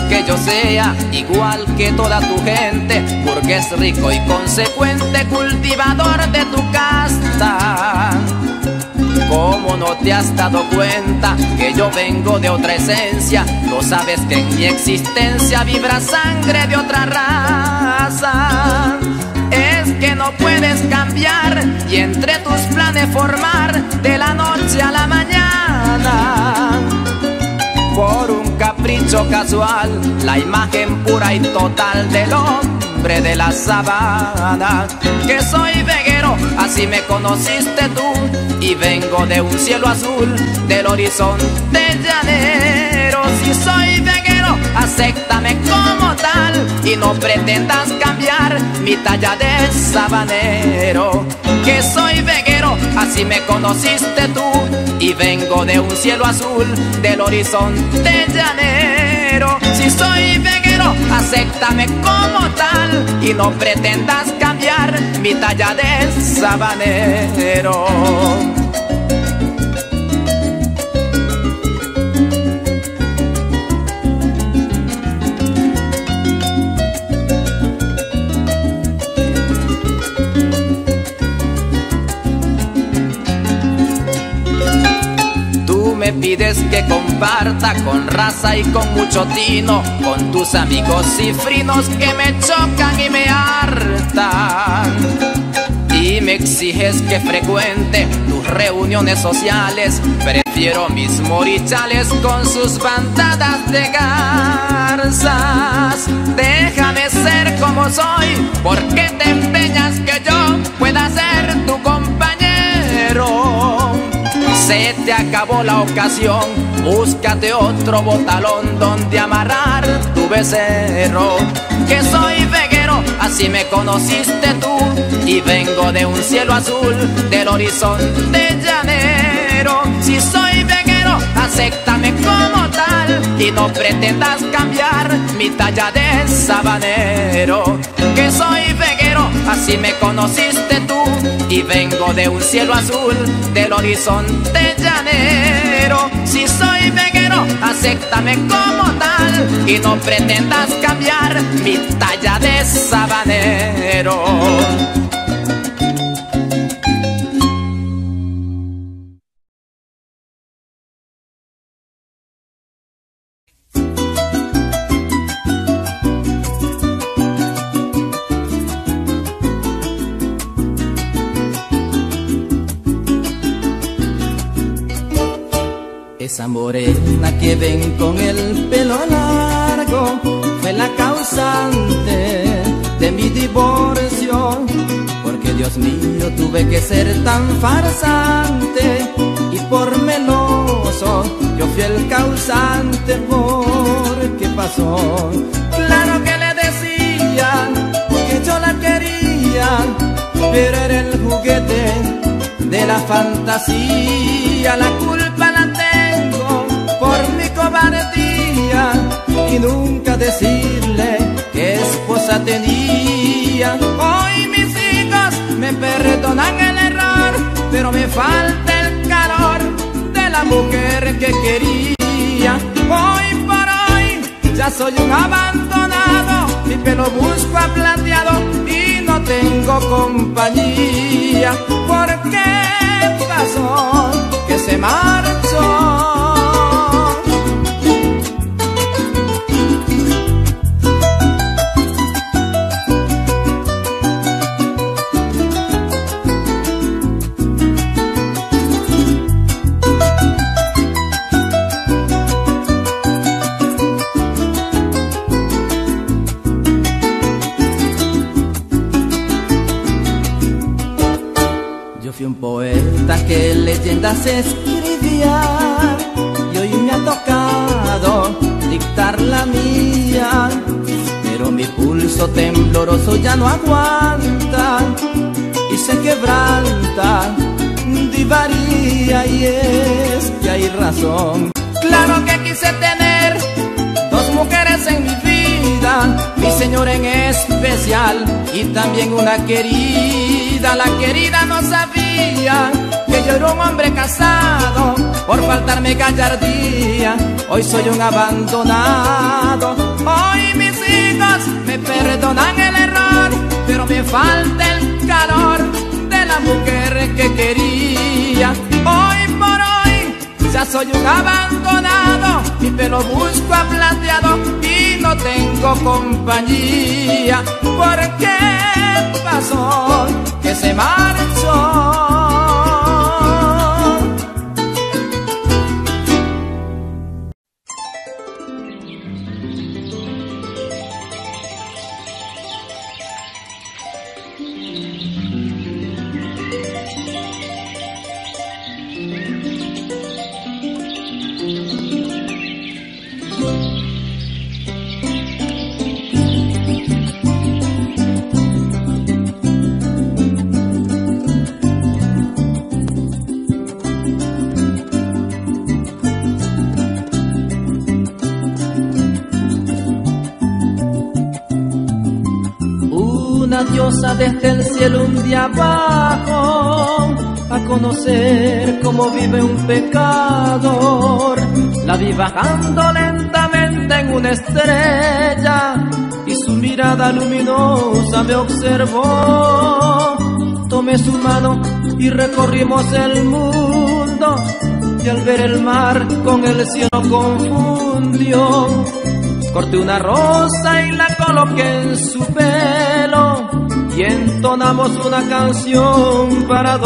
que yo sea igual que toda tu gente, burgués rico y consecuente, cultivador de tu casta. ¿Cómo no te has dado cuenta que yo vengo de otra esencia? Lo sabes que en mi existencia vibra sangre de otra raza. Es que no puedes cambiar y entre tus planes formar de la noche a la mañana, por un capricho casual, la imagen pura y total del hombre de la sabana. Que soy veguero, así me conociste tú, y vengo de un cielo azul, del horizonte llanero. Si soy veguero, acéptame como tal y no pretendas cambiar mi talla de sabanero. Que soy veguero, así me conociste tú, y vengo de un cielo azul, del horizonte llanero. Si soy veguero, acéptame como tal y no pretendas cambiar mi talla de sabanero. Me pides que comparta con raza y con mucho tino, con tus amigos cifrinos que me chocan y me hartan. Y me exiges que frecuente tus reuniones sociales, prefiero mis morichales con sus bandadas de garzas. Déjame ser como soy, porque te empeñas que yo pueda ser tu compañero. Se te acabó la ocasión, búscate otro botalón donde amarrar tu becerro. Que soy veguero, así me conociste tú, y vengo de un cielo azul, del horizonte llanero. Si soy veguero, acéptame como tal y no pretendas cambiar mi talla de sabanero. Que soy veguero, así me conociste tú, y vengo de un cielo azul, del horizonte llanero. Si soy veguero, acéptame como tal y no pretendas cambiar mi talla de sabanero. Esa morena que ven con el pelo largo fue la causante de mi divorcio, porque Dios mío tuve que ser tan farsante y por meloso yo fui el causante. ¿Por qué pasó? Claro que le decía que yo la quería, pero era el juguete de la fantasía. La culpa la tengo por mi cobardía y nunca decirle qué esposa tenía. Hoy mis hijos me perdonan el error, pero me falta el calor de la mujer que quería. Hoy por hoy ya soy un abandonado, mi pelo busco aplateado y no tengo compañía. ¿Por qué pasó que se marchó? Yo fui un poeta que leyendas escribía y hoy me ha tocado dictar la mía, pero mi pulso tembloroso ya no aguanta y se quebranta, divaría, y es que hay razón. Claro que quise tener dos mujeres en mi vida, mi señora en especial y también una querida. La querida no sabía que yo era un hombre casado, por faltarme gallardía hoy soy un abandonado. Hoy mis hijos me perdonan el error, pero me falta el calor de la mujer que quería. Hoy por hoy ya soy un abandonado, mi pelo busco plateado y no tengo compañía. ¿Por qué pasó que se marchó? Una diosa desde el cielo un día bajó a conocer cómo vive un pecador. La vi bajando lentamente en una estrella y su mirada luminosa me observó. Tomé su mano y recorrimos el mundo, y al ver el mar con el cielo confundió. Corté una rosa y la coloqué en su pelo, y entonamos una canción para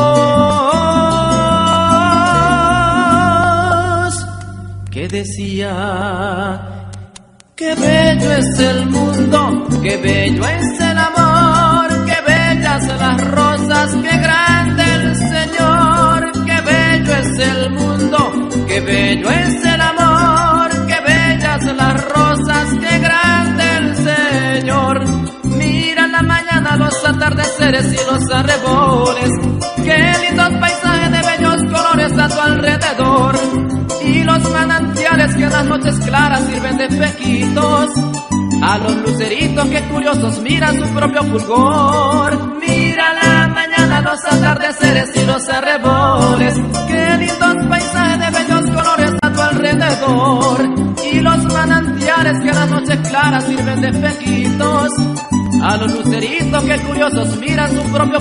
dos, que decía: qué bello es el mundo, qué bello es el amor, qué bellas las rosas, qué grande el Señor. Qué bello es el mundo, qué bello es el amor, qué bellas las rosas, qué grande el Señor. Mira la mañana, los atardeceres y los arreboles, qué lindos paisajes de bellos colores a tu alrededor, y los manantiales que en las noches claras sirven de espejitos a los luceritos que curiosos miran su propio fulgor. Mira la mañana, los atardeceres y los arreboles, qué lindos paisajes de bellos colores a tu alrededor, y los manantiales que en las noches claras sirven de espejitos a los luceritos que curiosos miran su propio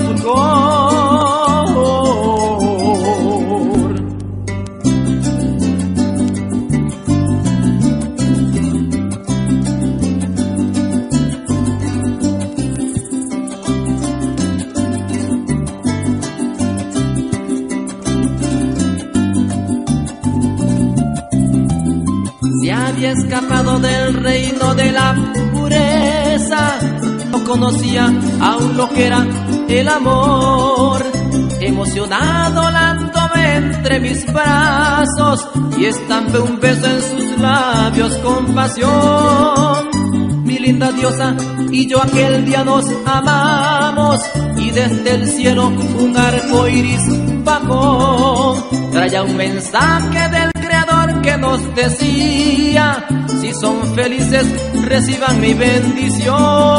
fulgor. Se había escapado del reino de la pureza, no conocía aún lo que era el amor. Emocionado la tomé entre mis brazos y estampé un beso en sus labios con pasión. Mi linda diosa y yo aquel día nos amamos, y desde el cielo un arco iris bajó. Traía un mensaje del Creador que nos decía: si son felices, reciban mi bendición.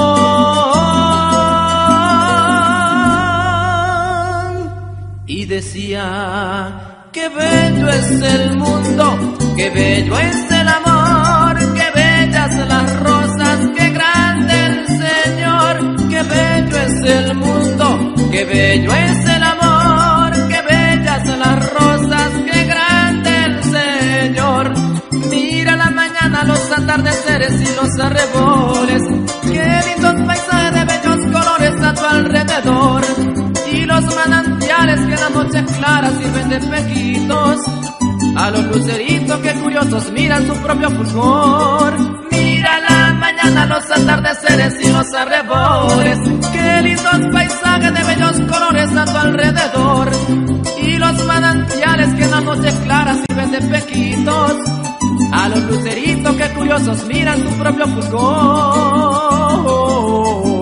Y decía: qué bello es el mundo, qué bello es el amor, qué bellas las rosas, qué grande el Señor. Qué bello es el mundo, qué bello es el amor, qué bellas las rosas, qué grande el Señor. Mira la mañana, los atardeceres y los arreboles, qué lindos paisajes de bellos colores a tu alrededor, y los manantiales que en las noches claras sirven de espejitos a los luceritos que curiosos miran su propio fulgor. Mira la mañana, los atardeceres y los arreboles, qué lindos paisajes de bellos colores a tu alrededor, y los manantiales que en las noches claras sirven de espejitos a los luceritos que curiosos miran su propio fulgor.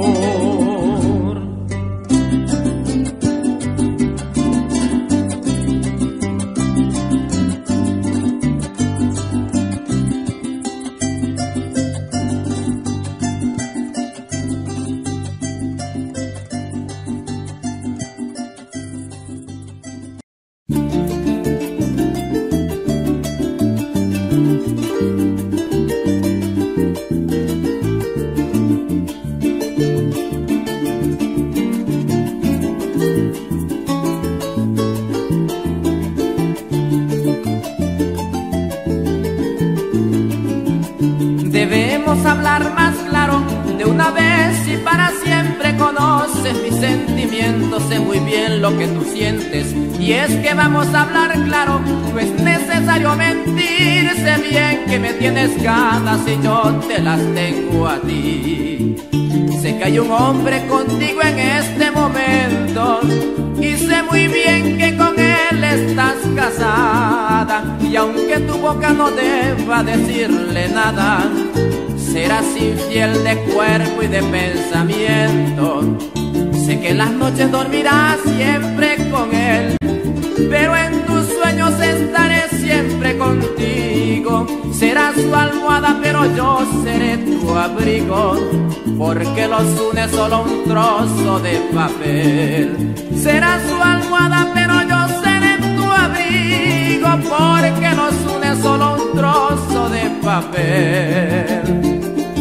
conoces mis sentimientos, sé muy bien lo que tú sientes. Y es que vamos a hablar claro, no es necesario mentir. Sé bien que me tienes ganas y yo te las tengo a ti. Sé que hay un hombre contigo en este momento y sé muy bien que con él estás casada. Y aunque tu boca no deba decirle nada, serás infiel de cuerpo y de pensamiento. Sé que en las noches dormirás siempre con él, pero en tus sueños estaré siempre contigo. Serás su almohada, pero yo seré tu abrigo, porque los une solo un trozo de papel. Serás su almohada, pero yo seré tu abrigo, porque los une solo un trozo de papel.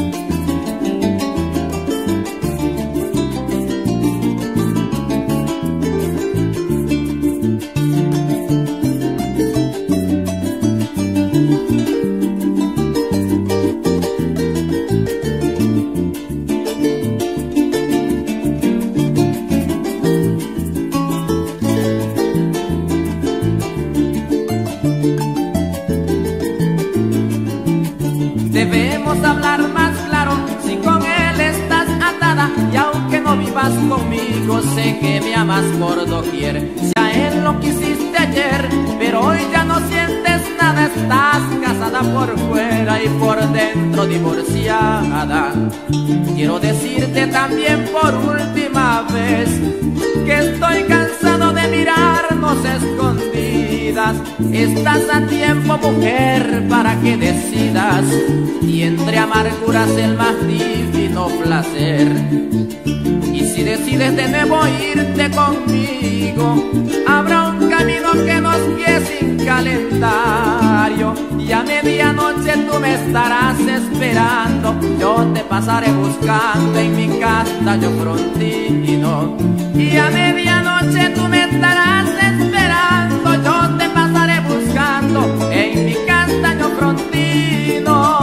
Debemos hablar más claro, si con él estás atada. Y aunque no vivas conmigo, sé que me amas por doquier. Si a él lo quisiste ayer, pero hoy ya no sientes nada. Estás casada por fuera y por dentro divorciada. Quiero decirte también por última vez que estoy cansado de mirarnos escondidas. Estás a tiempo, mujer, para que decidas, y entre amarguras el más divino placer. Y si decides de nuevo irte conmigo, habrá un camino que nos guíe sin calendario. Y a medianoche tú me estarás esperando, yo te pasaré buscando en mi castaño frontino. Y a medianoche tú me estarás esperando, yo te pasaré buscando en mi castaño frontino.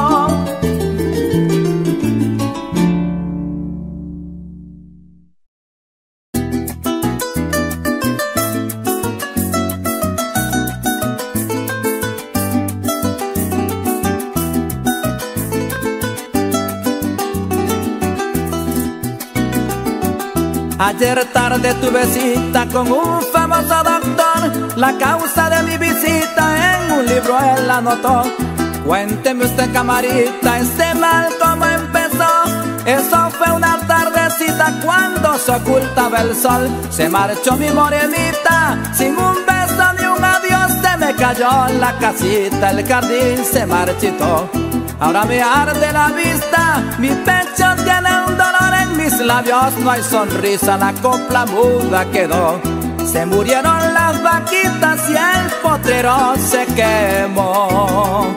Ayer tarde tuve cita con un famoso doctor. La causa de mi visita en un libro él anotó. Cuénteme usted, camarita, este mal cómo empezó. Eso fue una tardecita cuando se ocultaba el sol. Se marchó mi morenita sin un beso ni un adiós. Se me cayó la casita, el jardín se marchitó. Ahora me arde la vista, mi pecho tiene un dolor, en mis labios no hay sonrisa, la copla muda quedó. Se murieron las vaquitas y el potrero se quemó.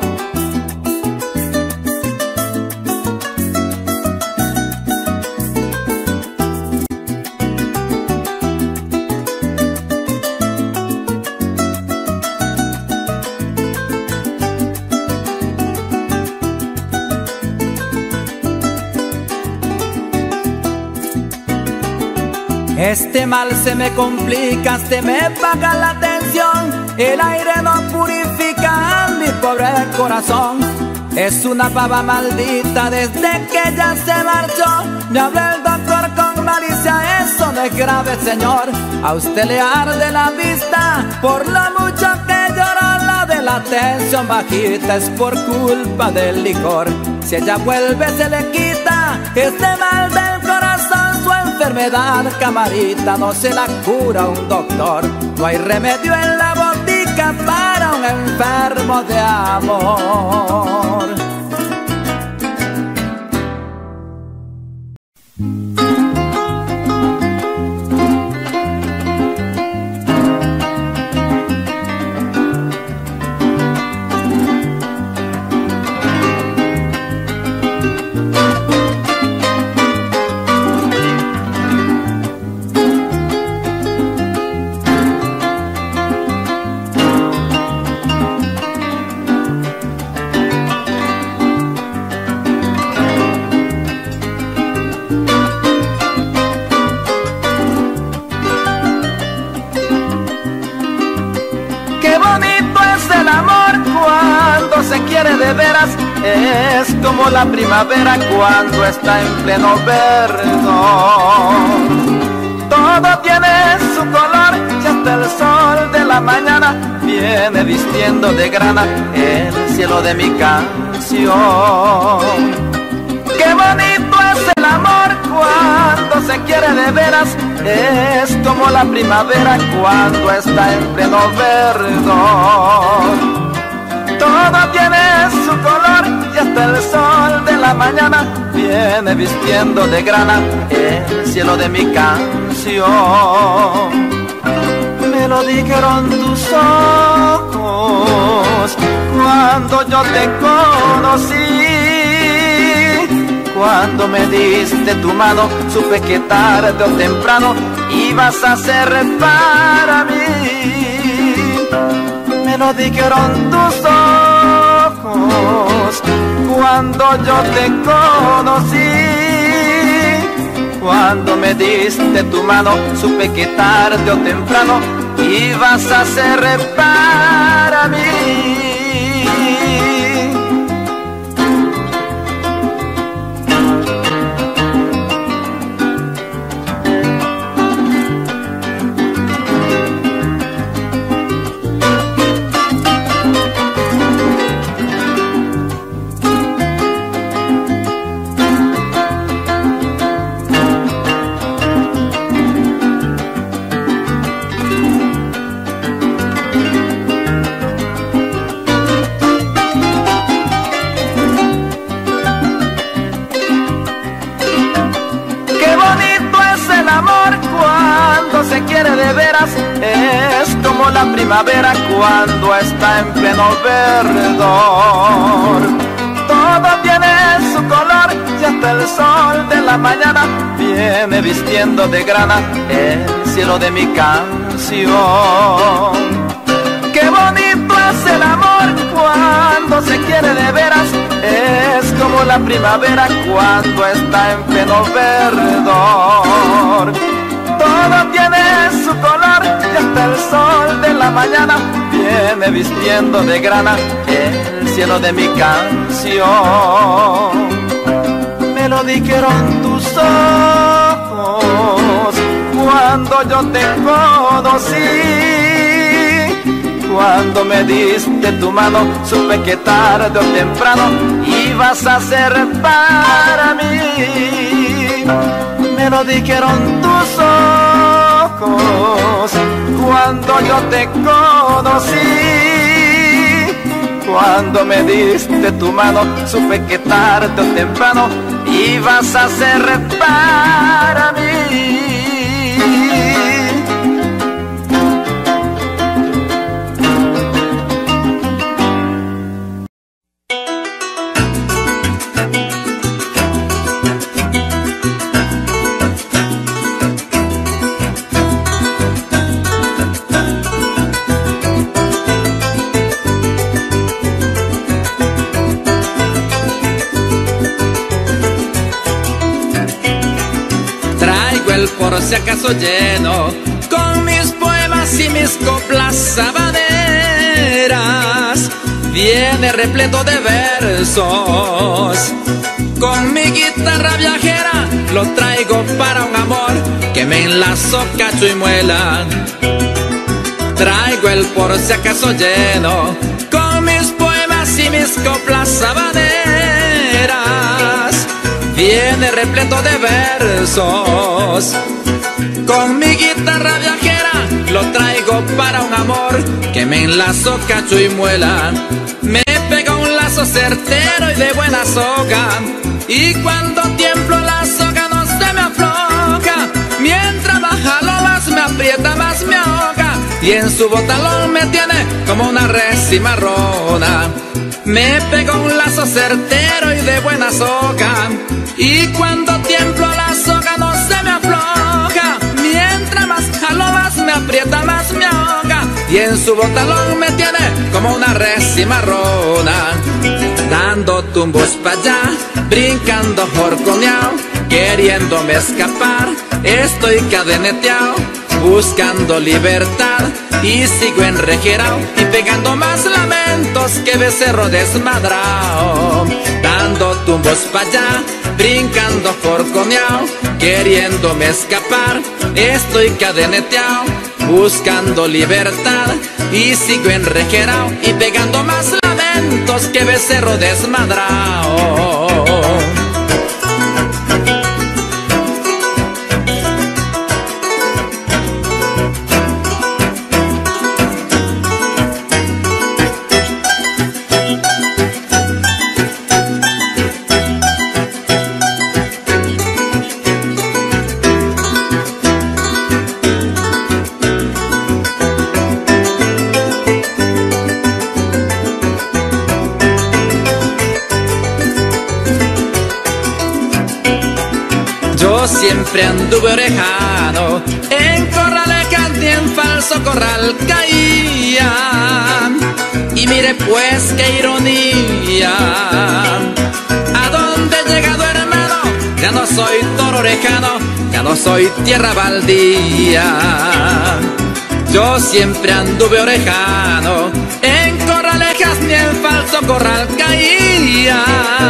Este mal se me complica, se me baja la tensión, el aire no purifica mi pobre corazón. Es una pava maldita desde que ella se marchó. Me habla el doctor con malicia, eso no es grave, señor. A usted le arde la vista por lo mucho que lloró. La de la tensión bajita es por culpa del licor. Si ella vuelve se le quita este mal del corazón. Su enfermedad, camarita, no se la cura un doctor. No hay remedio en la botica para un enfermo de amor. veras, es como la primavera cuando está en pleno verdor. Todo tiene su color y hasta el sol de la mañana viene vistiendo de grana el cielo de mi canción. Qué bonito es el amor cuando se quiere de veras, es como la primavera cuando está en pleno verdor. Todo tiene su color y hasta el sol de la mañana viene vistiendo de grana el cielo de mi canción. Me lo dijeron tus ojos cuando yo te conocí. Cuando me diste tu mano, supe que tarde o temprano ibas a ser para mí. Me lo dijeron tus ojos cuando yo te conocí. Cuando me diste tu mano, supe que tarde o temprano ibas a ser para mí. Se quiere de veras, es como la primavera cuando está en pleno verdor. Todo tiene su color y hasta el sol de la mañana viene vistiendo de grana el cielo de mi canción. Qué bonito es el amor cuando se quiere de veras, es como la primavera cuando está en pleno verdor. Todo tiene su color y hasta el sol de la mañana viene vistiendo de grana el cielo de mi canción. Me lo dijeron tus ojos cuando yo te conocí. Cuando me diste tu mano, supe que tarde o temprano ibas a ser para mí. Me lo dijeron tus ojos cuando yo te conocí. Cuando me diste tu mano, supe que tarde o temprano ibas a ser para mí. Por si acaso lleno con mis poemas y mis coplas sabaneras, viene repleto de versos. Con mi guitarra viajera lo traigo para un amor que me enlazó cacho y muela. Traigo el por si acaso lleno con mis poemas y mis coplas sabaneras, viene repleto de versos. Con mi guitarra viajera lo traigo para un amor que me enlazó cacho y muela. Me pega un lazo certero y de buena soga, y cuando tiemblo la soga no se me afloja. Mientras más jalo más me aprieta, más me ahoga, y en su botalón me tiene como una res cimarrona. Me pega un lazo certero y de buena soga, y cuando tiemblo la soga no se me afloja. Mientras más jalo más me aprieta, más me ahoga, y en su botalón me tiene como una res cimarrona. Dando tumbos pa' allá, brincando jorconeao, queriéndome escapar, estoy cadeneteao. buscando libertad, y sigo enrejerao y pegando más lamentos que becerro desmadrao, dando tumbos pa' allá, brincando corconeao, queriéndome escapar, estoy cadeneteao, buscando libertad, y sigo enrejerao y pegando más lamentos que becerro desmadrao. Siempre anduve orejano, en corrales y en falso corral caía. Y mire pues qué ironía, ¿a dónde he llegado, hermano? Ya no soy toro orejano, ya no soy tierra baldía. Yo siempre anduve orejano, en corrales y en falso corral caía.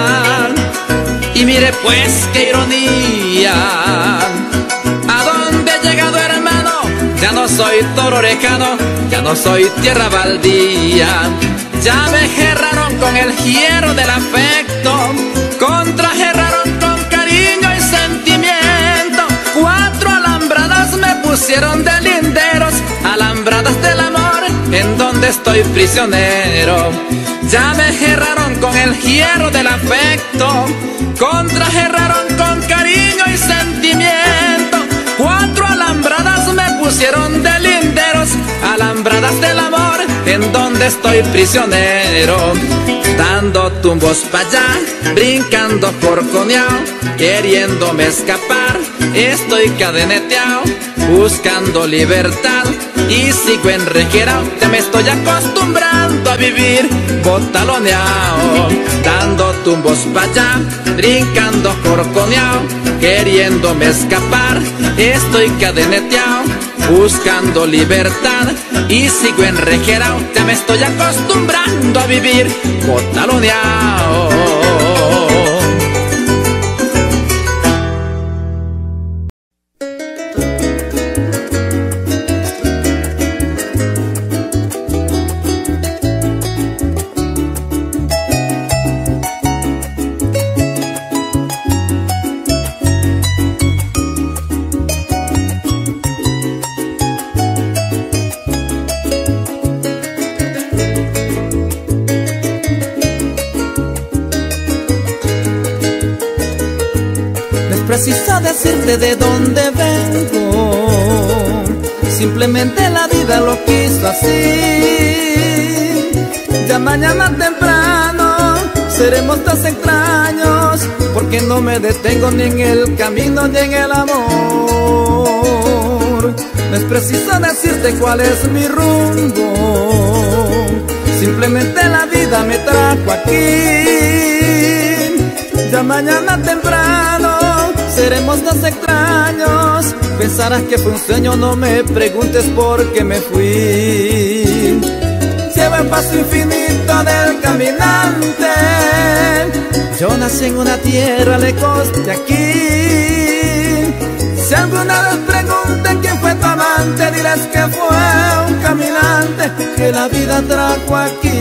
Y mire pues qué ironía, ¿a dónde he llegado, hermano? Ya no soy toro orejano, ya no soy tierra baldía. Ya me jerraron con el hierro del afecto, contrajerraron con cariño y sentimiento. Cuatro alambradas me pusieron de linderos, alambradas del amor, en donde estoy prisionero. Ya me jerraron con el hierro del afecto, contrajerraron con cariño y sentimiento. Cuatro alambradas me pusieron de linderos, alambradas del amor, en donde estoy prisionero. Dando tumbos pa' allá, brincando corconeao, queriéndome escapar, estoy cadeneteao, buscando libertad, y sigo enrejerao, ya me estoy acostumbrando a vivir botaloneao. Dando tumbos pa' allá, brincando corconeao, queriéndome escapar, estoy cadeneteao, buscando libertad, y sigo enrejerao, ya me estoy acostumbrando a vivir botaloneao. Preciso decirte de dónde vengo, simplemente la vida lo quiso así. Ya mañana temprano seremos dos extraños, porque no me detengo ni en el camino ni en el amor. No es preciso decirte cuál es mi rumbo, simplemente la vida me trajo aquí. Ya mañana temprano seremos dos extraños, pensarás que fue un sueño, no me preguntes por qué me fui. Llevo el paso infinito del caminante, yo nací en una tierra lejos de aquí. Si alguna vez preguntan quién fue tu amante, dirás que fue un caminante que la vida trajo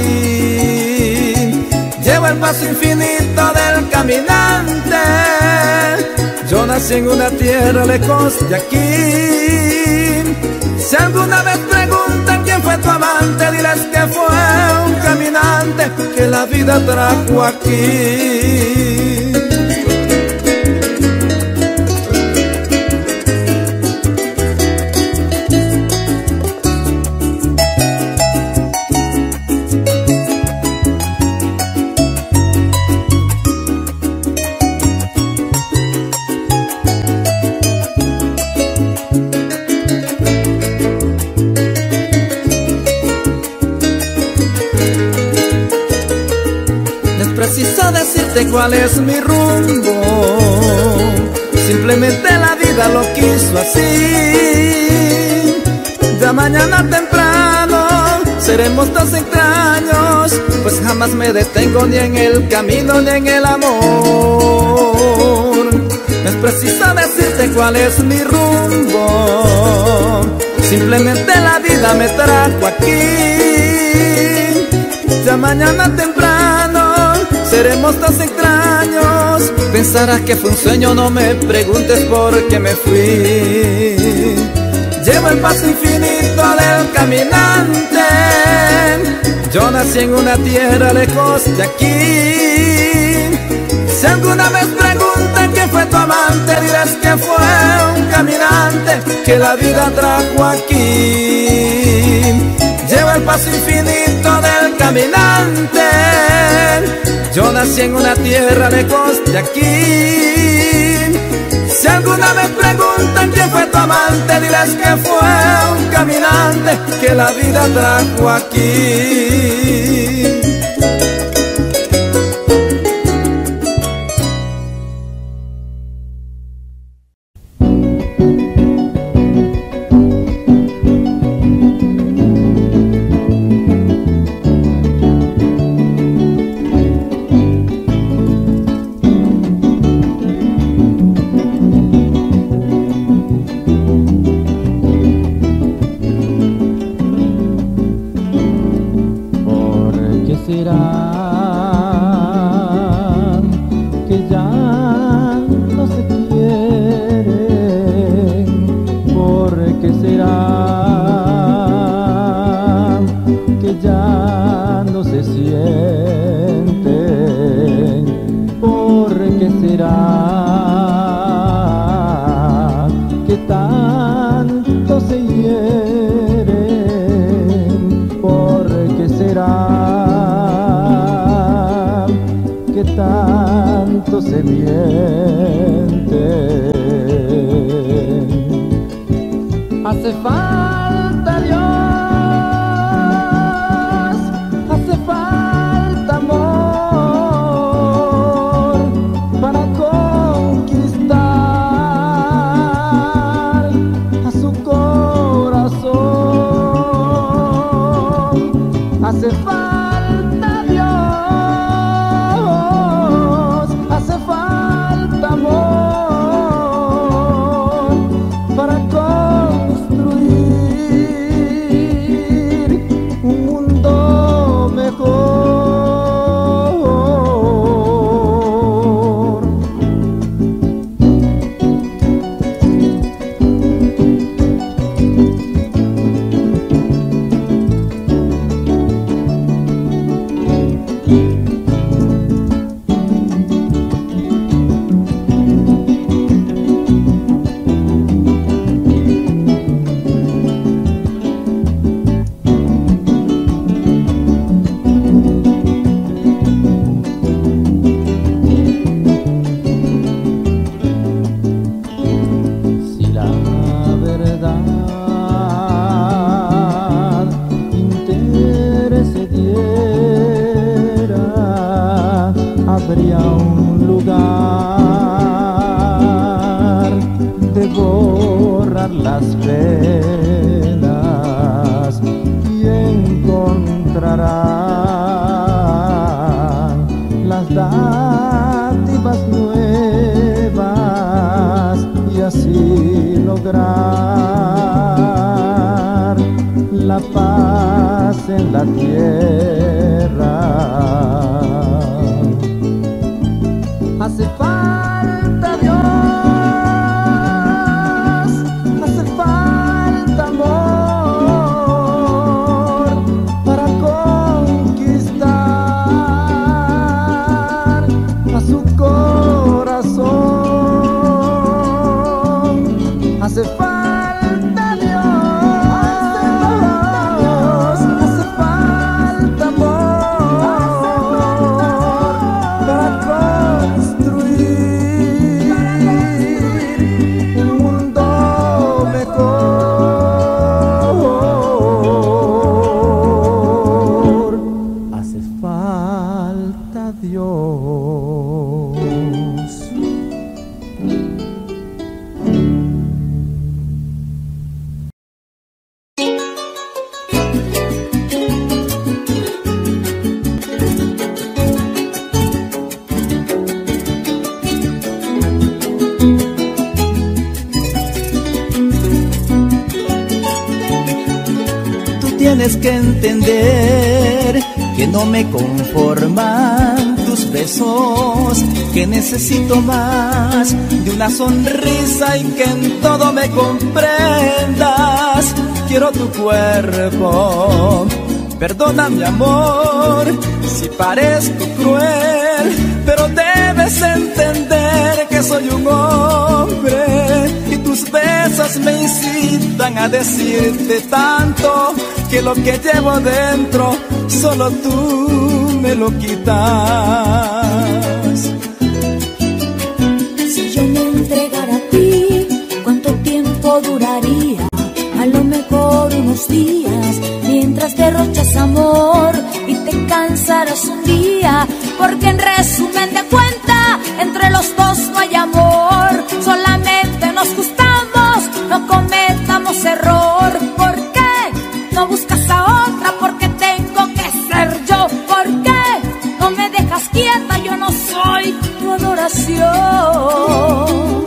aquí. Llevo el paso infinito del caminante, yo nací en una tierra lejos de aquí. Si alguna vez preguntan quién fue tu amante, diles que fue un caminante que la vida trajo aquí. Preciso decirte cuál es mi rumbo, simplemente la vida lo quiso así. seremos dos extraños, pues jamás me detengo ni en el camino ni en el amor. No es preciso decirte cuál es mi rumbo, simplemente la vida me trajo aquí. Ya mañana temprano seremos dos extraños, pensarás que fue un sueño, no me preguntes por qué me fui. Llevo el paso infinito del caminante, yo nací en una tierra lejos de aquí. Si alguna vez preguntan quién fue tu amante, dirás que fue un caminante que la vida trajo aquí. Llevo el paso infinito del caminante, yo nací en una tierra lejos de aquí. Si alguna vez preguntan quién fue tu amante, dirás que fue un caminante que la vida trajo aquí. tienes que entender que no me conforman tus besos, que necesito más de una sonrisa y que en todo me comprendas. Quiero tu cuerpo, perdona mi amor si parezco cruel, pero debes entender que soy un hombre y tus besos me incitan a decirte tanto que lo que llevo dentro solo tú me lo quitas. Si yo me entregara a ti, ¿cuánto tiempo duraría? A lo mejor unos días, mientras derrochas amor y te cansarás un día, porque en resumen de cuenta, entre los dos no hay amor, solamente nos gustamos, no cometamos error. ¿Por qué no buscas a otra? Porque tengo que ser yo. ¿Por qué no me dejas quieta? Yo no soy tu adoración.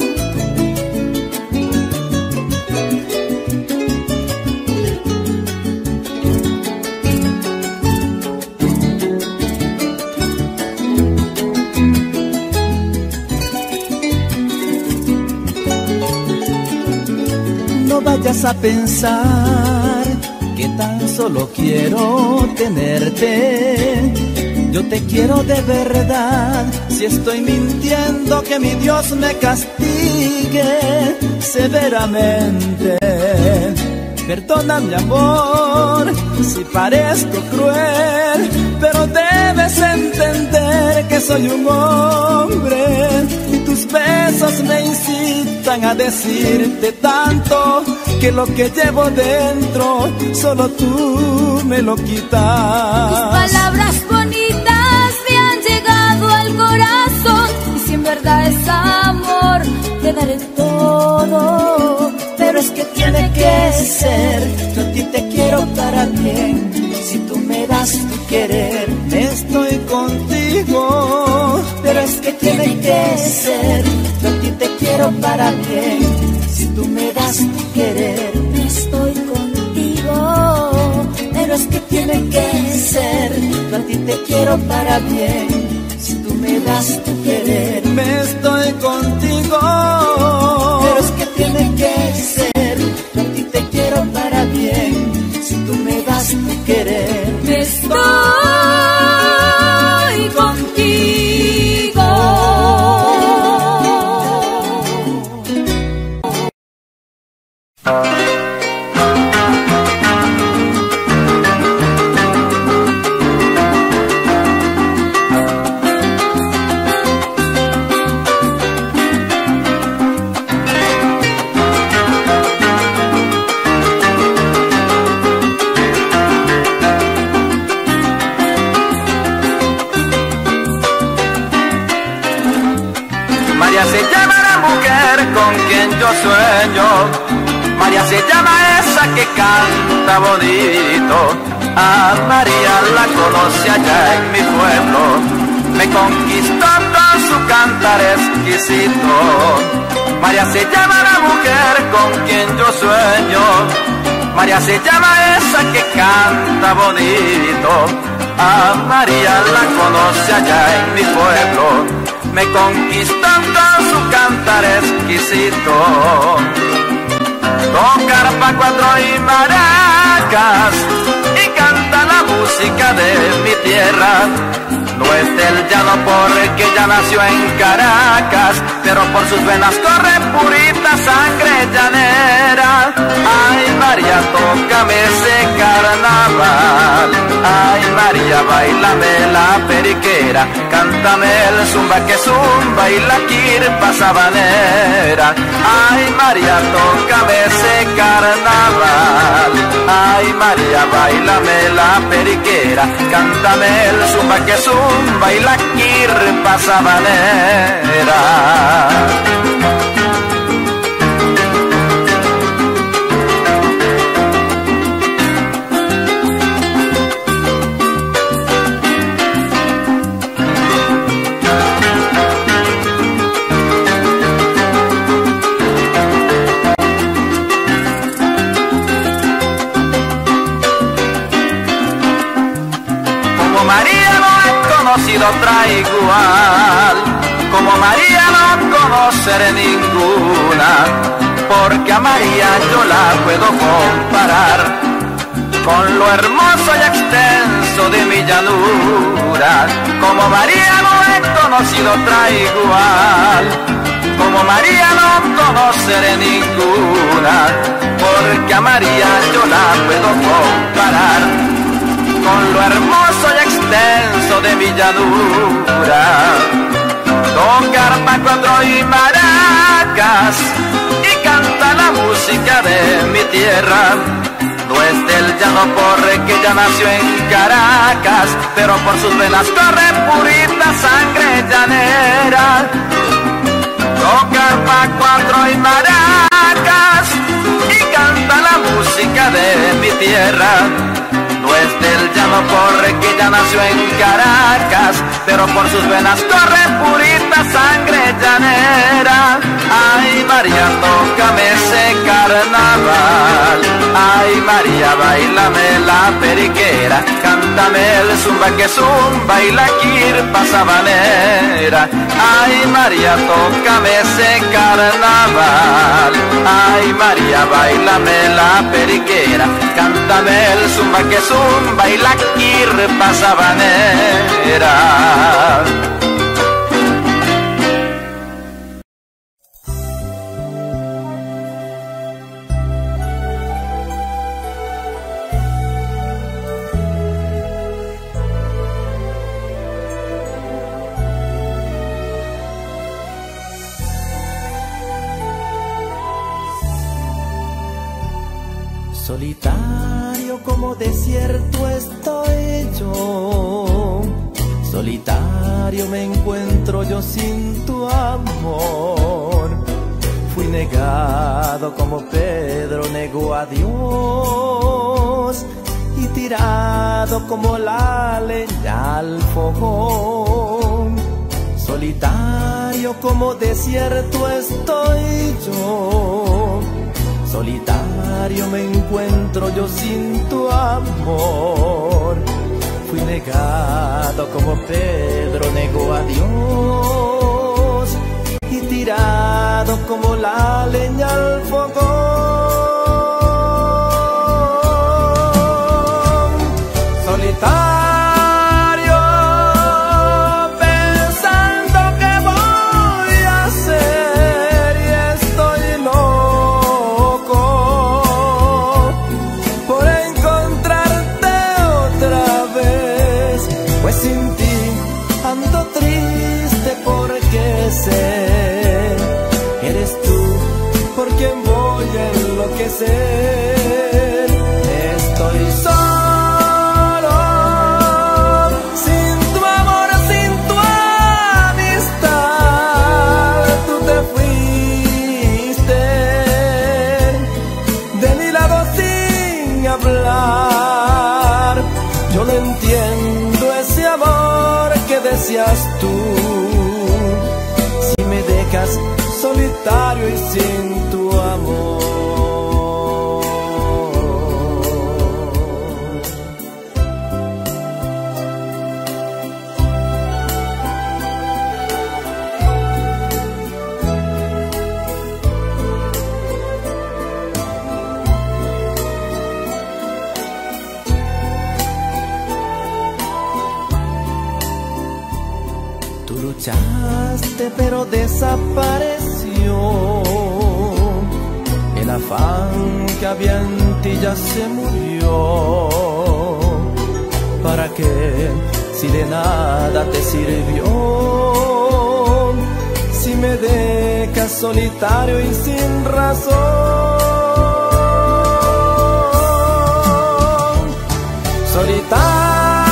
No vayas a pensar que tan solo quiero tenerte. Yo te quiero de verdad. Si estoy mintiendo, que mi Dios me castigue severamente. Perdona mi amor si parezco cruel, pero debes entender que soy un hombre y tus besos me incitan a decirte tanto que lo que llevo dentro solo tú me lo quitas. Tus palabras bonitas me han llegado al corazón y si en verdad es amor te daré todo. Pero es que tiene que ser, yo a ti te quiero para bien. Si tú me das tu querer, estoy contigo. Pero es que tiene que ser, yo a ti te quiero para bien. Si tú me das tu querer, Estoy contigo. pero es que tiene que ser, yo a ti te quiero para bien. Si tú me das tu querer, me estoy contigo. Pero es que tiene que ser, yo a ti te quiero para bien. Si tú me das tu querer, Me estoy contigo. María se llama la mujer con quien yo sueño. María se llama esa que canta bonito. A María la conocí allá en mi pueblo. Me conquistó con su cantar exquisito. María se llama la mujer con quien yo sueño. María se llama esa que canta bonito. A María la conocí allá en mi pueblo. Me conquistó con su cantar exquisito. Toca arpa, cuatro y maracas y canta la música de mi tierra. No es del llano porque ya nació en Caracas, pero por sus venas corre purita sangre llanera. Ay María, tócame ese carnaval. Ay María, bailame la periquera. Cántame el zumba que zumba y la quirpa sabanera. Ay María, tócame ese carnaval. Ay María, bailame la periquera. Cántame el zumba que zumba y la quirpa sabanera. conocido otra igual. Como María no conoceré ninguna, porque a María yo la puedo comparar con lo hermoso y extenso de mi llanura. Como María no he conocido otra igual. Como María no conoceré ninguna, porque a María yo la puedo comparar con lo hermoso y extenso de mi llanura. Toca arpa, cuatro y maracas y canta la música de mi tierra. No es del llano porque ella nació en Caracas, pero por sus venas corre purita sangre llanera. Toca arpa, cuatro y maracas y canta la música de mi tierra. No es del llano porque ella nació en Caracas, pero por sus venas corre purita sangre llanera. Ay María, tócame ese carnaval. Ay María, bailame la periquera. Cántame el zumba que zumba y la quirpa sabanera. Ay María, tócame ese carnaval. Ay María, bailame la periquera. Cántame el zumba que zumba y la quirpa sabanera. Solitario como desierto estoy yo, solitario me encuentro yo sin tu amor. Fui negado como Pedro negó a Dios, y tirado como la leña al fogón. Solitario como desierto estoy yo, solitario me encuentro yo sin tu amor. Fui negado como Pedro negó a Dios, y tirado como la leña al fogón. Solitario sé, eres tú por quien voy a enloquecer. Estoy solo, sin tu amor, sin tu amistad. Tú te fuiste de mi lado sin hablar. Yo no entiendo ese amor que decías tú, solitario y sin tu amor. Tú luchaste pero desapareció. El afán que había en ti ya se murió. ¿Para qué? Si de nada te sirvió. Si me dejas solitario y sin razón. Solitario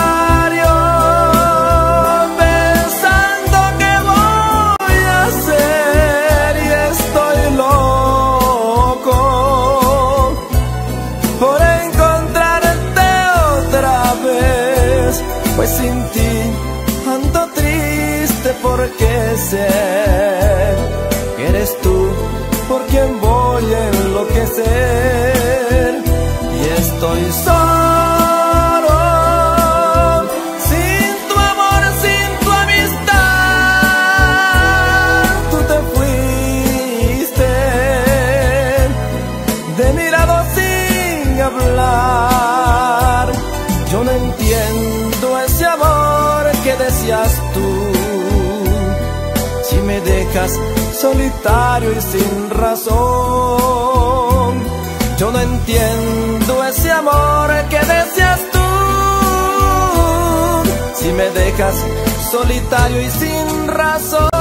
sin ti ando triste porque sé que eres tú por quien voy a enloquecer. Y estoy solo, sin tu amor, sin deseas tú. Si me dejas solitario y sin razón, yo no entiendo ese amor que deseas tú. Si me dejas solitario y sin razón.